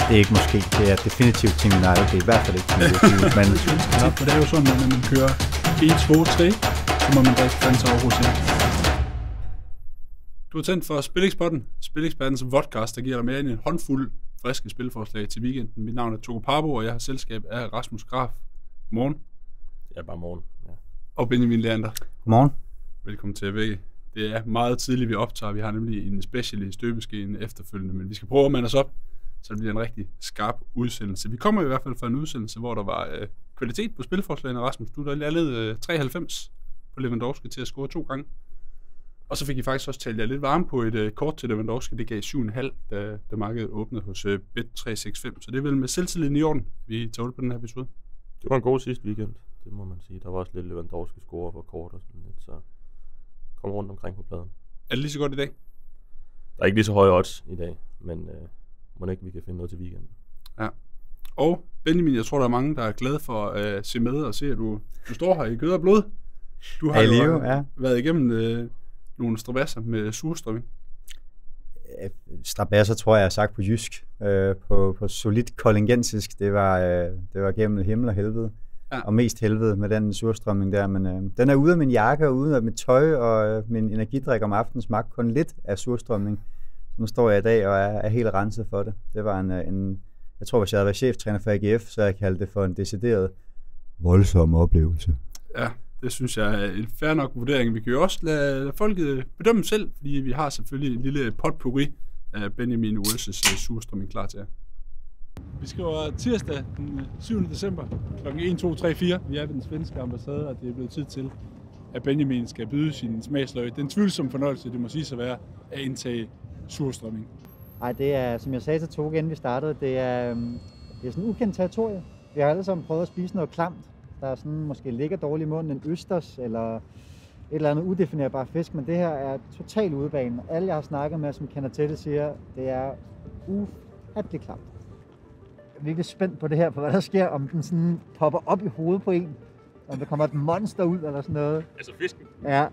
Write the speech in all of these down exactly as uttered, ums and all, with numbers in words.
det er ikke måske, det er definitivt Team United, det er i hvert fald ikke Team United, men... Ja, for det er jo sådan, at når man kører et, to, tre, så må man drikke fandme over hos jer. Du er tændt for Spillekspotten, Spillekspottens podcast, der giver dig mere end en håndfuld friske spilforslag til weekenden. Mit navn er Togo Parbo, og jeg har selskab af Rasmus Graf. Godmorgen. Ja, bare morgen. Ja. Og Benjamin Leander. Godmorgen. Velkommen til begge. Det er meget tidligt, vi optager. Vi har nemlig en special i støbeskeen efterfølgende, men vi skal prøve at mande os op, så det bliver en rigtig skarp udsendelse. Vi kommer i hvert fald fra en udsendelse, hvor der var øh, kvalitet på spilforslagene. Rasmus, du der lavede øh, treoghalvfems på Lewandowski til at score to gange. Og så fik I faktisk også talt jer lidt varme på et øh, kort til Lewandowski. Det gav syv komma fem, da, da markedet åbnede hos øh, Bet tre seks fem. Så det er vel med selvtilliden i orden, vi tager ud på den her episode. Det var en god sidste weekend, det må man sige. Der var også lidt Lewandowski score for kort og sådan lidt, så kom rundt omkring på pladen. Er det lige så godt i dag? Der er ikke lige så høje odds i dag, men øh, må ikke vi kan finde noget til weekenden. Ja. Og Benjamin, jeg tror, der er mange, der er glade for at øh, se med og se, at du, du står her i kød og blod. Du har hey, jo Leo, ja. været igennem øh, nogle strabasser med surstrømming. Strabasser tror jeg, jeg har sagt på jysk. Øh, på, på solidt kollingensisk. Det var, øh, det var gennem himmel og helvede. Ja. Og mest helvede med den surstrømning der. Men øh, den er ude af min jakke og ude af mit tøj, og øh, min energidrik om aftenen smagte kun lidt af surstrømning. Så nu står jeg i dag og er, er helt renset for det. Det var en, en, jeg tror, hvis jeg havde været cheftræner for A G F, så jeg kaldte det for en decideret voldsom oplevelse. Ja, det synes jeg er en fair nok vurdering. Vi kan jo også lade, lade folket bedømme selv, fordi vi har selvfølgelig en lille potpourri af Benjamin Uelses surstrømning klar til jer. Vi skriver tirsdag den syvende december klokken en, to, tre, fire. Vi er ved den svenske ambassade, og det er blevet tid til, at Benjamin skal byde sin smagsløg. Det er en tvivlsom fornøjelse, det må sige sig være, at indtage surstrømming. Nej, det er, som jeg sagde til Toge, inden vi startede, det er, det er sådan en ukendt territorie. Vi har alle sammen prøvet at spise noget klamt, der er sådan, måske ligger dårligt i munden, en østers eller et eller andet udefinerbar fisk, men det her er totalt udebane. Alle, jeg har snakket med, som kender til det, siger, det er ufattelig klamt. Jeg er virkelig spændt på det her, på hvad der sker, om den sådan popper op i hovedet på en, om der kommer et monster ud eller sådan noget. Altså fisken? Ja.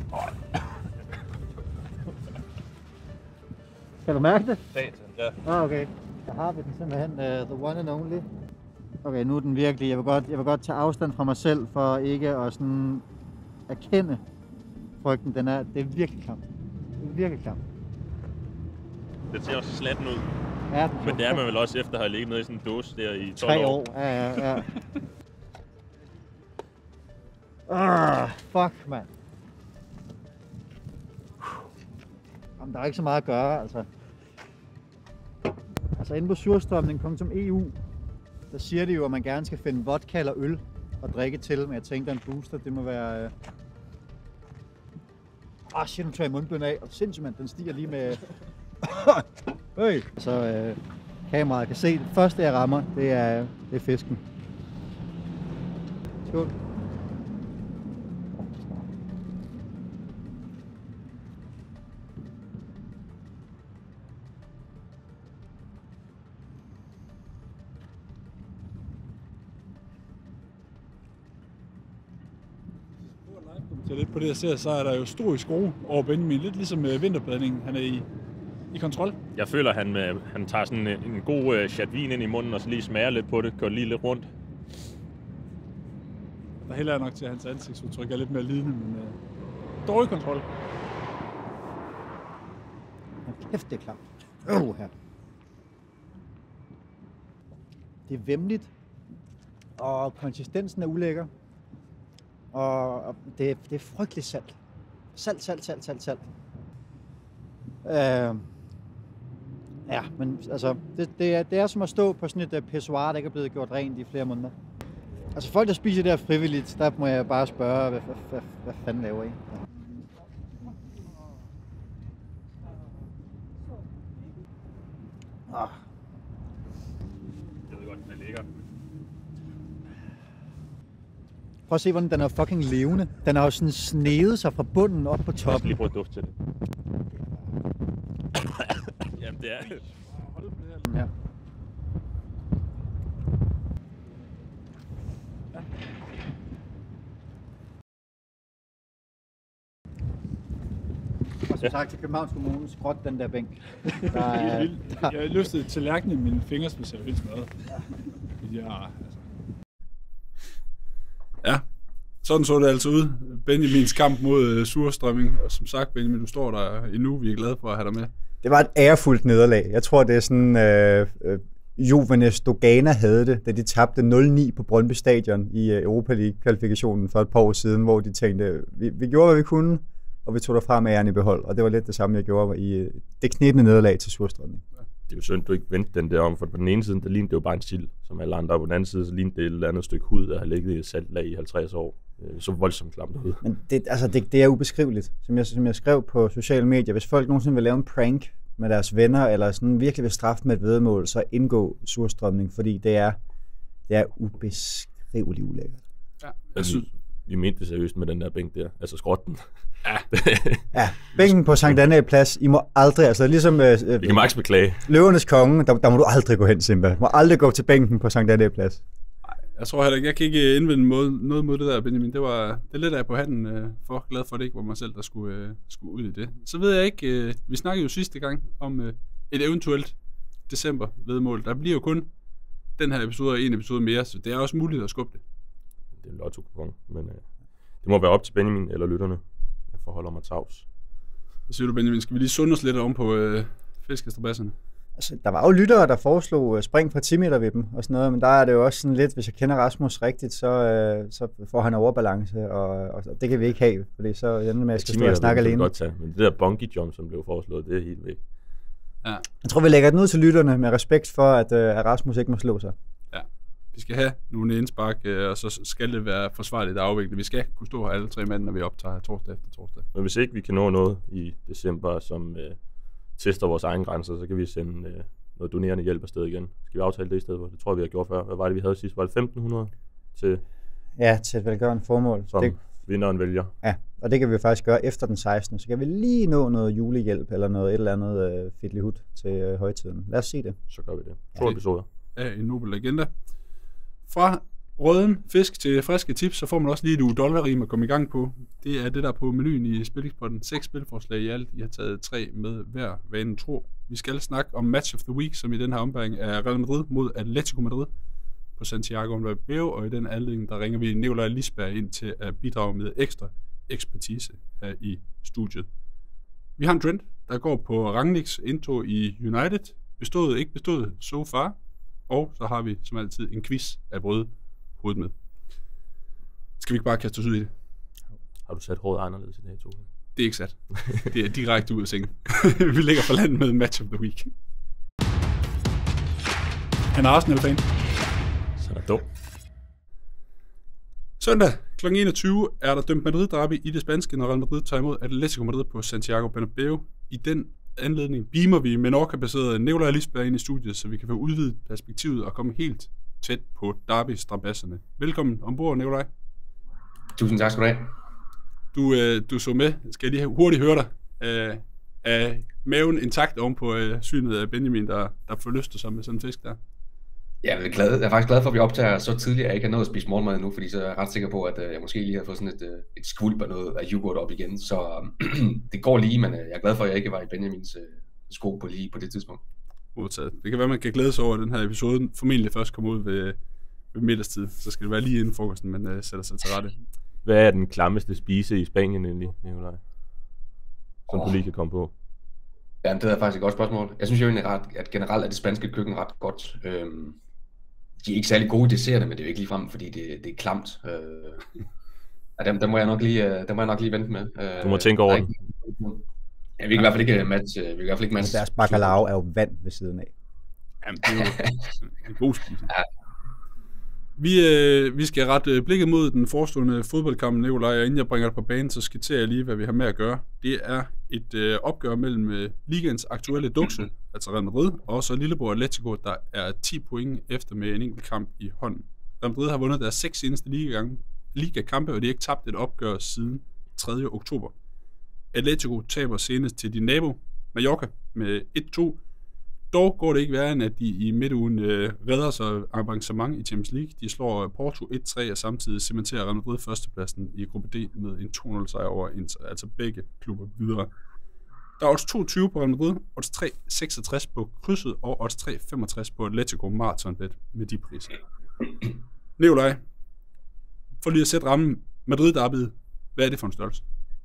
Kan du mærke det? Satan, ja. Ah, okay. Der har vi den simpelthen, uh, the one and only. Okay, nu er den virkelig, jeg vil godt, jeg vil godt tage afstand fra mig selv, for ikke at sådan erkende frygten. Den er, det er virkelig klamt. Det er virkelig klamt. Det ser også slatten ud. Ja, men det er man vel også efter at have ligget nede i sådan en dåse der i tolv Tre år. år. Ja, ja, ja. Ah, fuck, mand. Jamen, der er ikke så meget at gøre, altså. Altså, inde på surstrømning punktum e u, der siger de jo, at man gerne skal finde vodka eller øl og drikke til, men jeg tænkte, en booster, det må være... Øh... Ah, shit, nu tager jeg mundbind af, og sindssygt, mand, den stiger lige med... Hey. Så øh, kameraet kan se, det første jeg rammer, det er, det er fisken. Skål. Så lidt på det, jeg ser, så er der jo stor i skrue over Benjamin. Lidt ligesom vinterbadningen. Han er i, i kontrol. Jeg føler, han, han tager sådan en, en god chat vin ind i munden, og så lige smager lidt på det, går lige lidt rundt. Der hælder jeg nok til, at hans ansigtsudtryk er lidt mere lidende, men uh, dårlig kontrol. Kæft, det er klart. Åh, her. Det er væmmeligt, og konsistensen er ulækker. Og det, det er frygteligt salt. Salt, salt, salt, salt, salt. Øh, ja, men altså, det, det, er, det er som at stå på sådan et uh, pissoir, der ikke er blevet gjort rent i flere måneder. Altså folk, der spiser det her frivilligt, der må jeg bare spørge, hvad, hvad, hvad, hvad fanden laver I? Ja. Ah. Jeg ved godt, den er lækker. Prøv at se, hvordan den er fucking levende. Den har jo sådan snedet sig fra bunden op på Jeg skal toppen. lige prøve at dufte til det. Jamen, det er... Ja. som sagt til Københavns Kommune, skråt den der bænk. Der er, der... Jeg har løftet tallerkenen i mine fingre, hvis jeg vil smadre. Ja, altså. Ja, sådan så det altså ud. Benjamins kamp mod uh, surstrømming. Og som sagt, Benjamin, du står der endnu. Vi er glade for at have dig med. Det var et ærefuldt nederlag. Jeg tror, det er sådan... Øh, øh, Jovenes Dogana havde det, da de tabte nul ni på Brøndby Stadion i Europa League-kvalifikationen for et par år siden, hvor de tænkte, vi, vi gjorde, hvad vi kunne, og vi tog derfra med æren i behold. Og det var lidt det samme, jeg gjorde i det knættende nederlag til surstrømning. Det er jo synd, du ikke vendte den der om, for på den ene side, der lignede det jo bare en sild, som alle andre, og på den anden side, så lignede det et eller andet stykke hud, der har ligget i et saltlag i halvtreds år. Så voldsomt klamt ud. Men det, altså det, det er ubeskriveligt. Som jeg, som jeg skrev på sociale medier, hvis folk nogensinde vil lave en prank med deres venner, eller sådan virkelig vil straffe med et væddemål, så indgå surstrømning, fordi det er, det er ubeskriveligt ulækkert. Ja, jeg synes... Vi mente det seriøst med den der bænk der, altså skrotten. Ja, ja, bænken på Sankt Annæ Plads, I må aldrig, altså ligesom... Øh, Vi kan max beklage. Løvernes konge, der, der må du aldrig gå hen, Simba. Du må aldrig gå til bænken på Sankt Annæ Plads. Nej, jeg tror heller ikke, jeg kan ikke indvende mod, noget mod det der, Benjamin. Det var det er lidt af på hatten øh, for, glad for, at det ikke var mig selv, der skulle, øh, skulle ud i det. Så ved jeg ikke, øh, vi snakkede jo sidste gang om øh, et eventuelt december-vedmål. Der bliver jo kun den her episode og en episode mere, så det er også muligt at skubbe det. Det er en lotto-kupon, men øh, det må være op til Benjamin eller lytterne. Jeg forholder mig tavs. Hvad siger du, Benjamin? Skal vi lige sunde os lidt om på øh, fiskestrabasserne? Altså, der var jo lyttere, der foreslog uh, spring fra ti meter ved dem og sådan noget, men der er det jo også sådan lidt, hvis jeg kender Rasmus rigtigt, så, uh, så får han overbalance, og, og, og det kan vi ikke have, fordi så ender med, at jeg skal stå og snakke alene. Godt tage, men det der bungee jump, som blev foreslået, det er helt væk. Ja. Jeg tror, vi lægger den ud til lytterne med respekt for, at, uh, at Rasmus ikke må slå sig. Ja. Vi skal have nogle indspark, og så skal det være forsvarligt at afvikle. Vi skal kunne stå her alle tre mænd, når vi optager torsdag efter torsdag. Men hvis ikke vi kan nå noget i december, som øh, tester vores egne grænser, så kan vi sende øh, noget donerende hjælp afsted igen. Skal vi aftale det i stedet for? Det tror jeg, vi har gjort før. Hvad var det, vi havde sidst? Var det femten hundrede til? Ja, til et velgørende formål. Som det... vinderen vælger. Ja, og det kan vi faktisk gøre efter den sekstende Så kan vi lige nå noget julehjælp, eller noget et eller andet øh, fiddelihut til øh, højtiden. Lad os se det. Så gør vi det. To ja. episoder. Ja, en nobel agenda. Fra røden fisk til friske tips, så får man også lige et uge-dollar-rim at komme i gang på. Det er det, der er på menuen i Spilexporten. Seks spilforslag i alt. I har taget tre med hver vanen tro. Vi skal snakke om Match of the Week, som i den her ombæring er Real Madrid mod Atletico Madrid på Santiago Bernabeu, og i den anledning, der ringer vi Nikolaj Lisberg ind til at bidrage med ekstra ekspertise her i studiet. Vi har en trend, der går på Rangnicks indtog i United. Bestået, ikke bestået, so far. Og så har vi som altid en quiz af brød hovedet med. Skal vi ikke bare kaste os ud i det? Har du sat håret anderledes i dag, Tove? Det er ikke sat. Det er direkte ud af sengen. Vi ligger for landet med Match of the Week. Han er Arsenal-fan. Så er dum. Søndag kl. enogtyve er der dømt Madrid-derby i det spanske, når Real Madrid tager imod Atletico Madrid på Santiago Bernabeu. I den anledning beamer vi Menorca-baseret Nikolaj Lisberg ind i studiet, så vi kan få udvidet perspektivet og komme helt tæt på derby-strabasserne. Velkommen ombord, Nikolaj. Tusind tak skal du have. Du, øh, du så med. Skal jeg lige hurtigt høre dig. Øh, er maven intakt oven på øh, synet af Benjamin, der, der forlyster sig med sådan en fisk der? Ja, jeg er, glad. Jeg er faktisk glad for, at vi optager så tidligt, at jeg ikke har nået at spise morgenmad endnu, fordi så er jeg ret sikker på, at øh, jeg måske lige har fået sådan et, øh, et skvulp af noget af yoghurt op igen. Så øh, det går lige, men øh, jeg er glad for, at jeg ikke var i Benjamins øh, sko på lige på det tidspunkt. Modtaget. Det kan være, man kan glæde sig over, at den her episode formentlig først kommer ud ved, ved middagstid. Så skal det være lige inden frokosten, man øh, sætter sig til rette. Hvad er den klammeste spise i Spanien egentlig, Nikolaj? Som oh. du lige kan komme på. Ja, det er faktisk et godt spørgsmål. Jeg synes jo egentlig, ret, at generelt er det spanske køkken ret godt. Øhm, de er ikke særlig gode desserter, men det er jo ikke ligefrem, fordi det, det er klamt. Øh, ja, dem, dem, må jeg nok lige, dem må jeg nok lige vente med. Øh, du må tænke over det. Ja, vi kan i hvert fald ikke match. Vi kan i hvert fald ikke match. Deres bacalao er jo vand ved siden af. Jamen, det er jo en god spise. Ja. Vi, øh, vi skal rette blikket mod den forestående fodboldkamp, Nikolaj, og inden jeg bringer dig på banen, så skitserer jeg lige, hvad vi har med at gøre. Det er et øh, opgør mellem øh, ligaens aktuelle dukse, altså Real Madrid, og så lillebror Atletico, der er ti point efter med en enkelt kamp i hånden. Real Madrid har vundet deres seks seneste ligakampe, og de har ikke tabt et opgør siden tredje oktober. Atletico taber senest til din nabo, Mallorca, med et to. Dog går det ikke værre, end at de i midtugen øh, redder sig avancement i Champions League. De slår Porto et tre og samtidig cementerer Real Madrid førstepladsen i gruppe D med en to nul sejr over Inter, altså begge klubber videre. Der er odds toogtyve på Real Madrid, odds tre seksogtres på krydset, og odds tre femogtres på Atletico Marathonbet med de priser. Nikolaj, for lige at sætte rammen, Madrid-derbyet, hvad er det for en størrelse?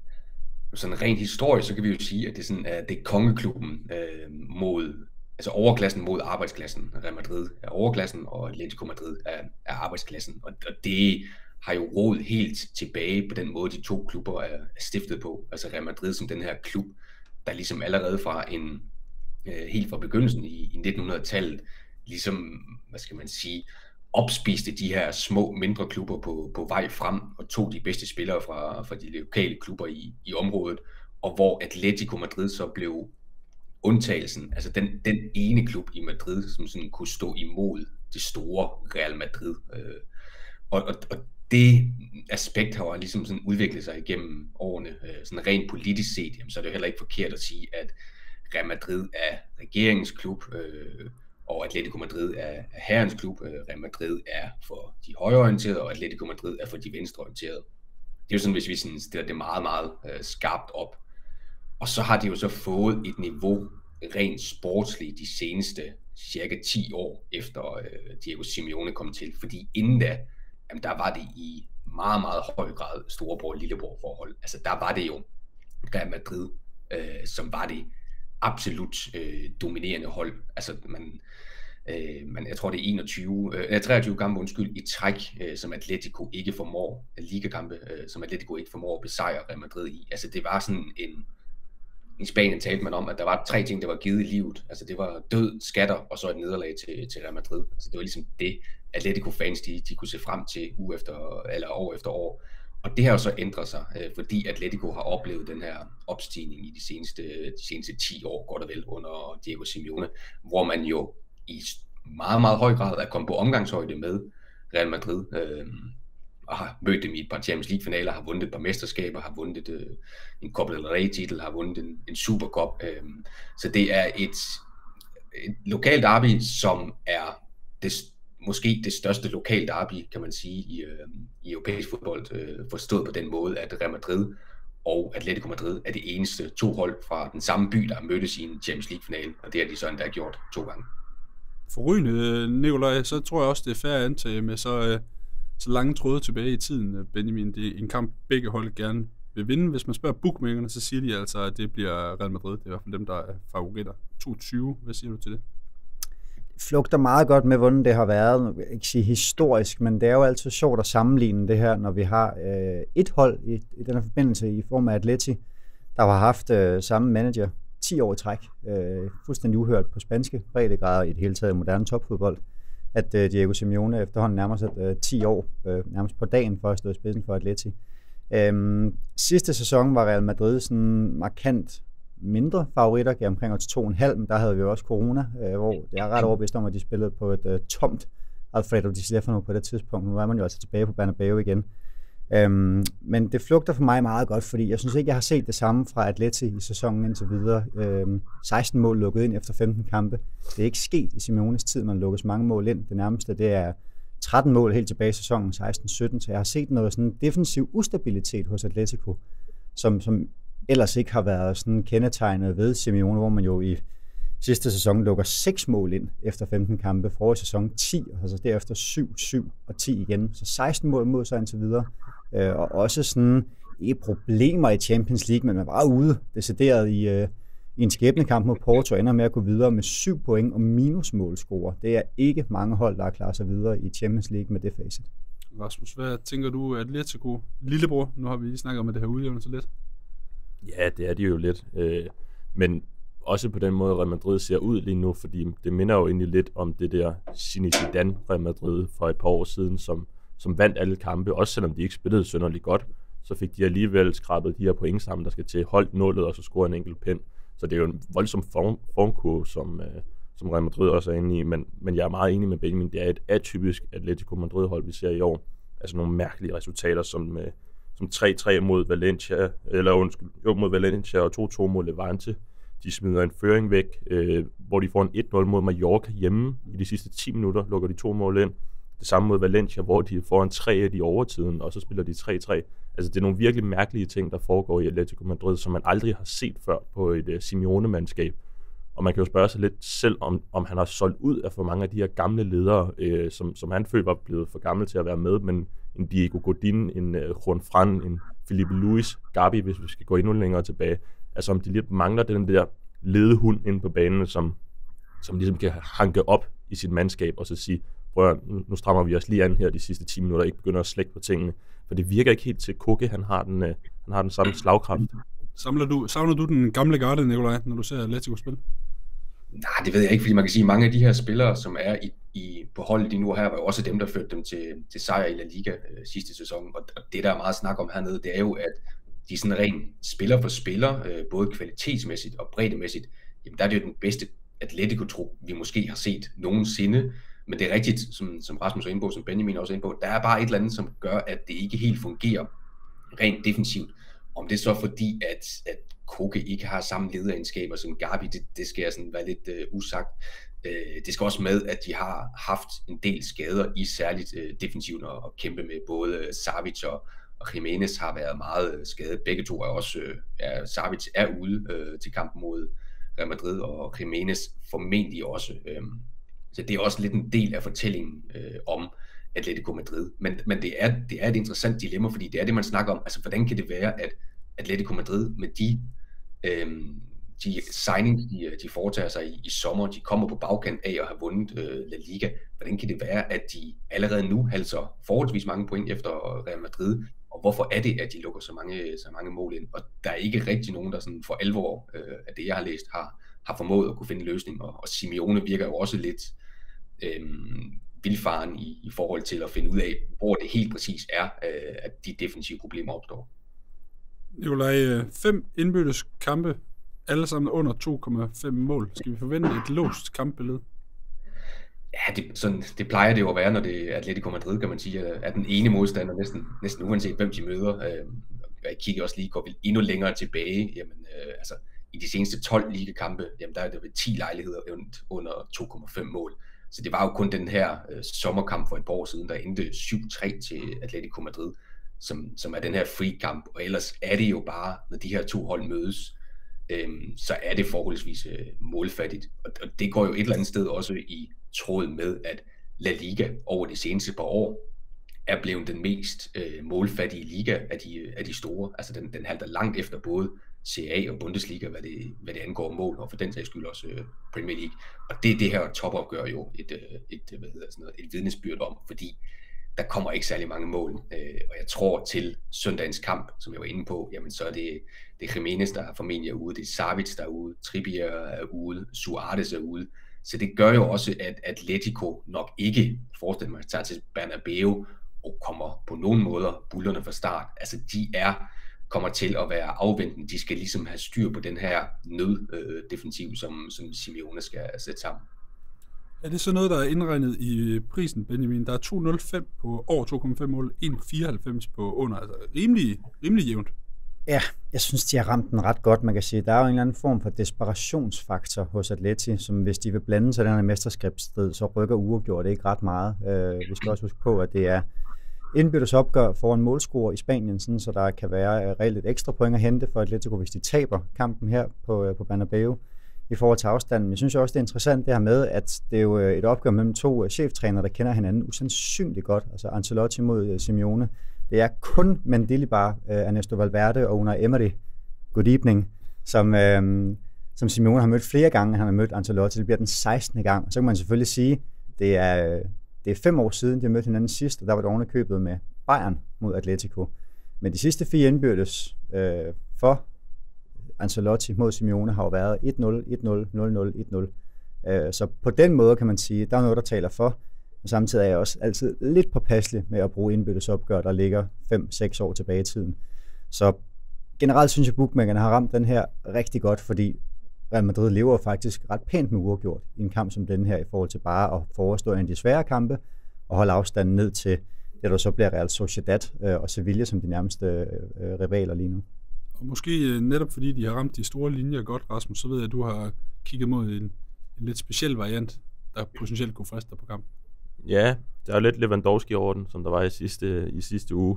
Sådan rent historisk, så kan vi jo sige, at det er, sådan, at det er kongeklubben øh, mod, altså overklassen mod arbejdsklassen. Real Madrid er overklassen, og Atletico Madrid er, er arbejdsklassen. Og, og det har jo rod helt tilbage på den måde, de to klubber er, er stiftet på. Altså Real Madrid som den her klub, der ligesom allerede fra en, øh, helt fra begyndelsen i, i nitten hundrede-tallet, ligesom, hvad skal man sige, opspiste de her små, mindre klubber på, på vej frem, og tog de bedste spillere fra, fra de lokale klubber i, i området, og hvor Atletico Madrid så blev undtagelsen, altså den, den ene klub i Madrid, som sådan kunne stå imod det store Real Madrid. Øh, og, og, og det aspekt har jo ligesom sådan udviklet sig igennem årene, øh, sådan rent politisk set, jamen, så er det jo heller ikke forkert at sige, at Real Madrid er regeringens klub, øh, og Atletico Madrid er herrens klub. Real Madrid er for de højreorienterede, og Atletico Madrid er for de venstreorienterede. Det er jo sådan, hvis vi sådan stiller det meget, meget øh, skarpt op. Og så har de jo så fået et niveau rent sportsligt de seneste cirka ti år efter øh, Diego Simeone kom til. Fordi inden da, jamen, der var det i meget, meget høj grad storebror-lillebror forhold. Altså der var det jo Real Madrid, øh, som var det absolut øh, dominerende hold. Altså man, øh, man, jeg tror det er enogtyve, øh, treogtyve kampe undskyld, i træk, øh, som Atletico ikke formår, ligakampe, øh, som Atletico ikke formår at besejre Real Madrid i. Altså det var sådan en, i Spanien talte man om, at der var tre ting, der var givet i livet. Altså det var død, skatter og så et nederlag til, til Real Madrid. Altså det var ligesom det, Atletico-fans de, de kunne se frem til uge efter, eller år efter år. Og det har jo så ændret sig, øh, fordi Atletico har oplevet den her opstigning i de seneste, de seneste ti år, godt og vel, under Diego Simeone, hvor man jo i meget, meget høj grad er kommet på omgangshøjde med Real Madrid, øh, og har mødt dem i et par Champions League-finaler, har vundet et par mesterskaber, har vundet øh, en Copa del Rey-titel, har vundet en, en Supercup. Øh, så det er et, et lokalt derby, som er det måske det største lokale derby, kan man sige, i, øh, i europæisk fodbold, øh, forstået på den måde, at Real Madrid og Atletico Madrid er det eneste to hold fra den samme by, der mødtes i en Champions League-finale, og det har de så endda gjort to gange. Forrygende, Nikolaj, så tror jeg også, det er fair at antage med så, øh, så lange tråde tilbage i tiden, Benjamin. Det er en kamp, begge hold gerne vil vinde. Hvis man spørger bookmakerne, så siger de altså, at det bliver Real Madrid. Det er i hvert fald dem, der er favoritter. toogtyve, hvad siger du til det? Flugter meget godt med, hvordan det har været, ikke sige historisk, men det er jo altid sjovt at sammenligne det her, når vi har øh, et hold i, i den her forbindelse i form af Atleti, der har haft øh, samme manager ti år i træk, øh, fuldstændig uhørt på spanske breddegrader i det hele taget moderne topfodbold, at øh, Diego Simeone efterhånden nærmer sig øh, ti år, øh, nærmest på dagen for at stå i spidsen for Atleti. Øh, sidste sæson var Real Madrid sådan markant mindre favoritter, gav omkring os to komma fem, men der havde vi jo også corona, øh, hvor det er ret overbevist om, at de spillede på et øh, tomt Alfredo Di Stefano på det tidspunkt. Nu er man jo altså tilbage på Bernabeu igen. Øhm, men det flugter for mig meget godt, fordi jeg synes ikke, jeg har set det samme fra Atleti i sæsonen indtil videre. Øhm, seksten mål lukket ind efter femten kampe. Det er ikke sket i Simeones tid, man lukker så mange mål ind. Det nærmeste, det er tretten mål helt tilbage i sæsonen seksten sytten, så jeg har set noget sådan defensiv ustabilitet hos Atletico, som, som ellers ikke har været sådan kendetegnet ved Simeone, hvor man jo i sidste sæson lukker seks mål ind efter femten kampe, forrige sæson ti, og så derefter syv, syv og ti igen. Så seksten mål mod sig indtil videre. Øh, og også sådan ikke problemer i Champions League, men man var ude decideret i, øh, i en skæbnekamp mod Porto, ender med at gå videre med syv point og minusmålscorer. Det er ikke mange hold, der har klaret sig videre i Champions League med det facit. Rasmus, hvad tænker du, Atletico lillebror? Nu har vi lige snakket om, at det her udjævner så lidt. Ja, det er de jo lidt. Øh, men også på den måde, Real Madrid ser ud lige nu, fordi det minder jo egentlig lidt om det der Zidane Real Madrid for et par år siden, som, som vandt alle kampe, også selvom de ikke spillede synderligt godt, så fik de alligevel skrabet de her point sammen, der skal til, holdt nullet og så score en enkelt pind. Så det er jo en voldsom form, formkurve, som, øh, som Real Madrid også er inde i, men, men jeg er meget enig med Benjamin, det er et atypisk Atletico Madrid-hold, vi ser i år. Altså nogle mærkelige resultater, som, øh, som tre tre mod Valencia, eller undskyld, jo, mod Valencia og to to mod Levante. De smider en føring væk, øh, hvor de får en et nul mod Mallorca hjemme. I de sidste ti minutter lukker de to mål ind. Det samme mod Valencia, hvor de får en tre et i overtiden, og så spiller de tre tre. Altså, det er nogle virkelig mærkelige ting, der foregår i Atletico Madrid, som man aldrig har set før på et uh, Simeone-mandskab. Og man kan jo spørge sig lidt selv, om, om han har solgt ud af for mange af de her gamle ledere, øh, som, som han følte var blevet for gammel til at være med, men en Diego Godin, en uh, Juan Fran, en Felipe Luis, Gabi, hvis vi skal gå endnu længere tilbage. Altså, om de lidt mangler den der ledehund inde på banen, som, som ligesom kan hanke op i sit mandskab og så sige, prøv nu, nu strammer vi os lige an her de sidste ti minutter, ikke begynder at slække på tingene. For det virker ikke helt til Koke, han har den, øh, han har den samme slagkraft. Samler du, savner du den gamle garde, Nikolaj, når du ser Atletico spille? Nej, det ved jeg ikke, fordi man kan sige, at mange af de her spillere, som er i, i, på holdet lige nu her, var jo også dem, der førte dem til, til sejr i La Liga øh, sidste sæson. Og, og det, der er meget snak om hernede, det er jo, at de sådan rent spiller for spiller, øh, både kvalitetsmæssigt og breddemæssigt, jamen der er det jo den bedste Atletico-trup, vi måske har set nogensinde. Men det er rigtigt, som, som Rasmus er inde på, som Benjamin også er inde på, der er bare et eller andet, som gør, at det ikke helt fungerer rent defensivt. Om det er så fordi, at, at Koke ikke har samme lederegenskaber som Gabi, det, det skal jeg sådan være lidt uh, usagt. Uh, det skal også med, at de har haft en del skader i særligt uh, defensivt og, og kæmpe med. Både uh, Savic og, og Jimenez har været meget uh, skadet. Begge to er også, uh, ja, Savic er ude uh, til kampen mod Real Madrid, og Jimenez formentlig også. Uh, Så det er også lidt en del af fortællingen øh, om Atletico Madrid. Men, men det, er, det er et interessant dilemma, fordi det er det, man snakker om. Altså, hvordan kan det være, at Atletico Madrid med de, øh, de signings, de, de foretager sig i, i sommer, de kommer på bagkant af at have vundet øh, La Liga. Hvordan kan det være, at de allerede nu halser forholdsvis mange point efter Real Madrid? Og hvorfor er det, at de lukker så mange, så mange mål ind? Og der er ikke rigtig nogen, der sådan for alvor øh, af det, jeg har læst, har, har formået at kunne finde en løsning. Og, og Simeone virker jo også lidt Øhm, vildfaren i, i forhold til at finde ud af, hvor det helt præcis er, øh, at de defensive problemer opstår. Nikolaj, fem indbyrdes kampe, alle sammen under to komma fem mål. Skal vi forvente et låst kampbillede? Ja, det, sådan, det plejer det jo at være, når det er Atletico Madrid, kan man sige, at den ene modstander, næsten, næsten uanset hvem de møder. Øh, jeg kigger også lige, går vi endnu længere tilbage, jamen, øh, altså i de seneste tolv ligakampe, jamen der er det ved ti lejligheder under to komma fem mål. Så det var jo kun den her øh, sommerkamp for et par år siden, der endte syv tre til Atletico Madrid, som, som er den her free-kamp. Og ellers er det jo bare, når de her to hold mødes, øh, så er det forholdsvis øh, målfattigt. Og, og det går jo et eller andet sted også i tråd med, at La Liga over de seneste par år er blevet den mest øh, målfattige liga af de, af de store. Altså den, den halter langt efter både C A og Bundesliga, hvad det, hvad det angår mål, og for den sags skyld også øh, Premier League. Og det er det her topopgør jo et, øh, et, hvad hedder sådan noget, et vidnesbyrd om, fordi der kommer ikke særlig mange mål. Øh, og jeg tror til søndagens kamp, som jeg var inde på, jamen så er det, det er Jimenez, der formentlig er ude, det er Savic, der er ude, Trippier er ude, Suarez er ude. Så det gør jo også, at Atletico nok ikke, forestiller mig, tager til Bernabeu og kommer på nogen måder bullerne fra start. Altså de er kommer til at være afventende. De skal ligesom have styr på den her nøddefensiv, øh, som, som Simeone skal sætte sammen. Er det så noget, der er indregnet i prisen, Benjamin? Der er to komma nul fem på over to komma fem mål, en komma fireoghalvfems på under. Altså rimelig, rimelig jævnt. Ja, jeg synes, de har ramt den ret godt, man kan sige. Der er jo en eller anden form for desperationsfaktor hos Atleti, som hvis de vil blande sig i den her mesterskabsstrid, så rykker uafgjort ikke ret meget. Øh, vi skal også huske på, at det er indbyrdes opgør foran målscorer i Spanien, sådan, så der kan være reelt et ekstra point at hente for Atletico, hvis de taber kampen her på, på Bernabeu i forhold til afstanden. Jeg synes også, det er interessant det her med, at det er jo et opgør mellem to cheftrænere, der kender hinanden usandsynligt godt. Altså Ancelotti mod Simeone. Det er kun Mendilibar, Ernesto Valverde og Unai Emery, good evening, som, øhm, som Simeone har mødt flere gange. Han har mødt Ancelotti. Det bliver den sekstende gang. Og så kan man selvfølgelig sige, det er... Det er fem år siden, de har mødt hinanden sidst, og der var det ovenikøbet med Bayern mod Atletico. Men de sidste fire indbyrdes øh, for Ancelotti mod Simeone har jo været et nul, et nul, nul nul, et nul. Øh, så på den måde kan man sige, der er noget, der taler for. Og samtidig er jeg også altid lidt påpasselig med at bruge indbyrdes opgør, der ligger fem seks år tilbage i tiden. Så generelt synes jeg, at bookmakerne har ramt den her rigtig godt, fordi Real Madrid lever faktisk ret pænt med uafgjort i en kamp som den her, i forhold til bare at forestå en af de svære kampe og holde afstanden ned til det, der så bliver Real Sociedad og Sevilla som de nærmeste rivaler lige nu. Og måske netop fordi de har ramt de store linjer godt, Rasmus, så ved jeg, at du har kigget mod en, en lidt speciel variant, der potentielt kunne friste dig på kampen. Ja, der er jo lidt Lewandowski over den, som der var i sidste, i sidste uge.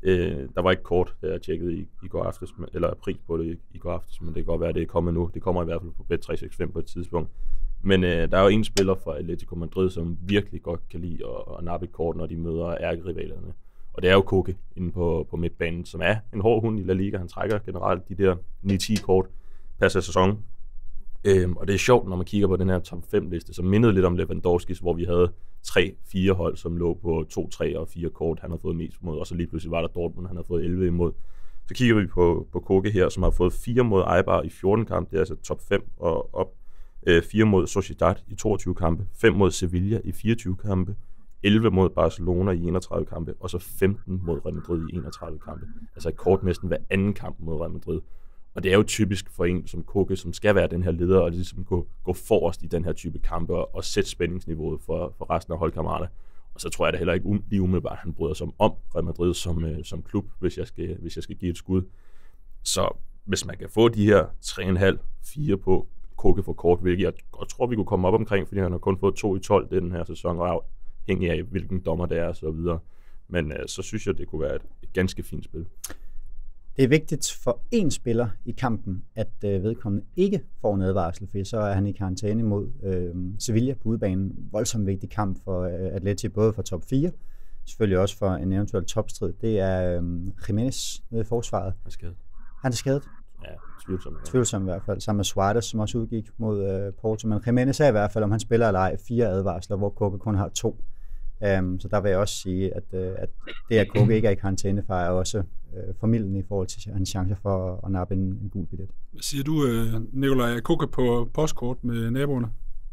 Øh, der var ikke kort, da jeg tjekkede i, i går aftes, eller pris på det i, i går aftes, men det kan godt være, at det er kommet nu. Det kommer i hvert fald på Bet tre seks fem på et tidspunkt. Men øh, der er jo en spiller fra Atletico Madrid, som virkelig godt kan lide at, at nappe et kort, når de møder ærkerivalerne. Og det er jo Koke inde på, på midtbanen, som er en hård hund i La Liga. Han trækker generelt de der ni ti kort per sæson. Øhm, og det er sjovt, når man kigger på den her top fem liste, som mindede lidt om Lewandowskis, hvor vi havde tre fire hold, som lå på to, tre og fire kort, han har fået mest mod, og så lige pludselig var der Dortmund, han har fået elleve imod. Så kigger vi på, på Koke her, som har fået fire mod Eibar i fjorten kampe, det er altså top fem og op. Øh, fire mod Sociedad i toogtyve kampe, fem mod Sevilla i fireogtyve kampe, elleve mod Barcelona i enogtredive kampe, og så femten mod Real Madrid i enogtredive kampe. Altså et kort næsten hver anden kamp mod Real Madrid. Og det er jo typisk for en som Koke, som skal være den her leder, og ligesom gå, gå forrest i den her type kampe, og, og sætte spændingsniveauet for, for resten af holdkammerater. Og så tror jeg da heller ikke um, lige umiddelbart, at han bryder sig om Real Madrid som, øh, som klub, hvis jeg, skal, hvis jeg skal give et skud. Så hvis man kan få de her tre komma fem fire på Koke for kort, hvilket jeg godt tror, vi kunne komme op omkring, fordi han har kun fået to i tolv det den her sæson, og afhængig af, hvilken dommer det er, og så videre. Men øh, så synes jeg, det kunne være et, et ganske fint spil. Det er vigtigt for én spiller i kampen, at øh, vedkommende ikke får en advarsel, for så er han i karantæne mod øh, Sevilla på udebanen. Voldsomt vigtig kamp for øh, Atleti, både for top fire, selvfølgelig også for en eventuel topstrid. Det er øh, Jimenez nede i forsvaret. Han er skadet. Han er skadet. Ja, tvivlsom. Ja. Tvivlsom i hvert fald, sammen med Suarez, som også udgik mod øh, Porto. Men Jimenez er i hvert fald, om han spiller eller ej, fire advarsler, hvor Koke kun har to. Um, så der vil jeg også sige, at, uh, at det, at Koke ikke er i karantæne for, er også uh, formildende i forhold til hans chancer for at, at nappe en, en gul billet. Hvad siger du, uh, Nikolaj? Koke på postkort med naboerne?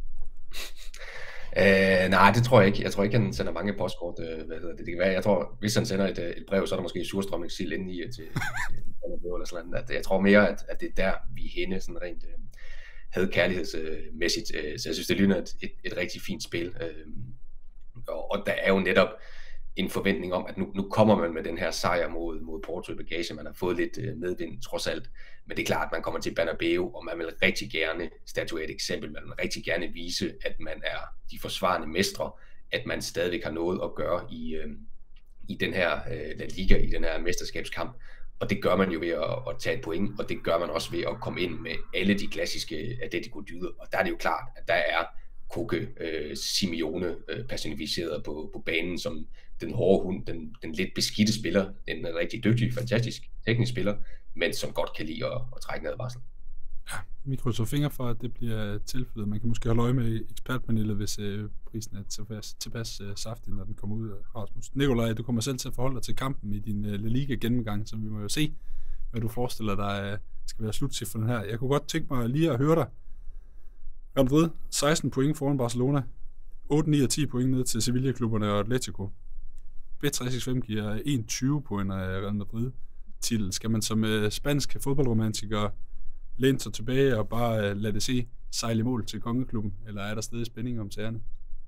Uh, nej, det tror jeg ikke. Jeg tror ikke, han sender mange postkort. Uh, hvad hedder det? Det kan være. Jeg tror, hvis han sender et, et brev, så er der måske surstrømningssild inde i til, til eller sådan noget. At jeg tror mere, at, at det er der, vi er henne, sådan rent uh, hadkærlighedsmæssigt. Uh, så jeg synes, det ligner et, et, et rigtig fint spil. Uh, Og, og der er jo netop en forventning om, at nu, nu kommer man med den her sejr mod, mod Porto i bagage. Man har fået lidt øh, medvind trods alt. Men det er klart, at man kommer til Bernabeu, og man vil rigtig gerne statuere et eksempel. Man vil rigtig gerne vise, at man er de forsvarende mestre, at man stadigvæk har noget at gøre i, øh, i den her øh, La Liga, i den her mesterskabskamp. Og det gør man jo ved at, at tage et point, og det gør man også ved at komme ind med alle de klassiske Atletico-dyder. Og der er det jo klart, at der er Koke, øh, Simeone øh, personificeret på, på banen som den hårde hund, den, den lidt beskidte spiller, en rigtig dygtig, fantastisk teknisk spiller, men som godt kan lide at, at trække en advarsel. Ja, vi krydser fingre for, at det bliver tilfældet. Man kan måske holde øje med ekspertpanelet, hvis øh, prisen er tilpas, tilpas øh, saftig, når den kommer ud af Rasmus. Nikolaj, du kommer selv til at forholde dig til kampen i din øh, La Liga-gennemgang, så vi må jo se, hvad du forestiller dig øh, skal være slutcifren her. Jeg kunne godt tænke mig lige at høre dig. Real Madrid, seksten point foran Barcelona, otte, ni og ti point ned til Sevilla-klubberne og Atletico. Bet tre seks fem giver enogtyve point af Real Madrid til. Skal man som uh, spansk fodboldromantiker læne sig tilbage og bare uh, lade det se sejle i mål til kongeklubben, eller er der stadig spænding om sagerne?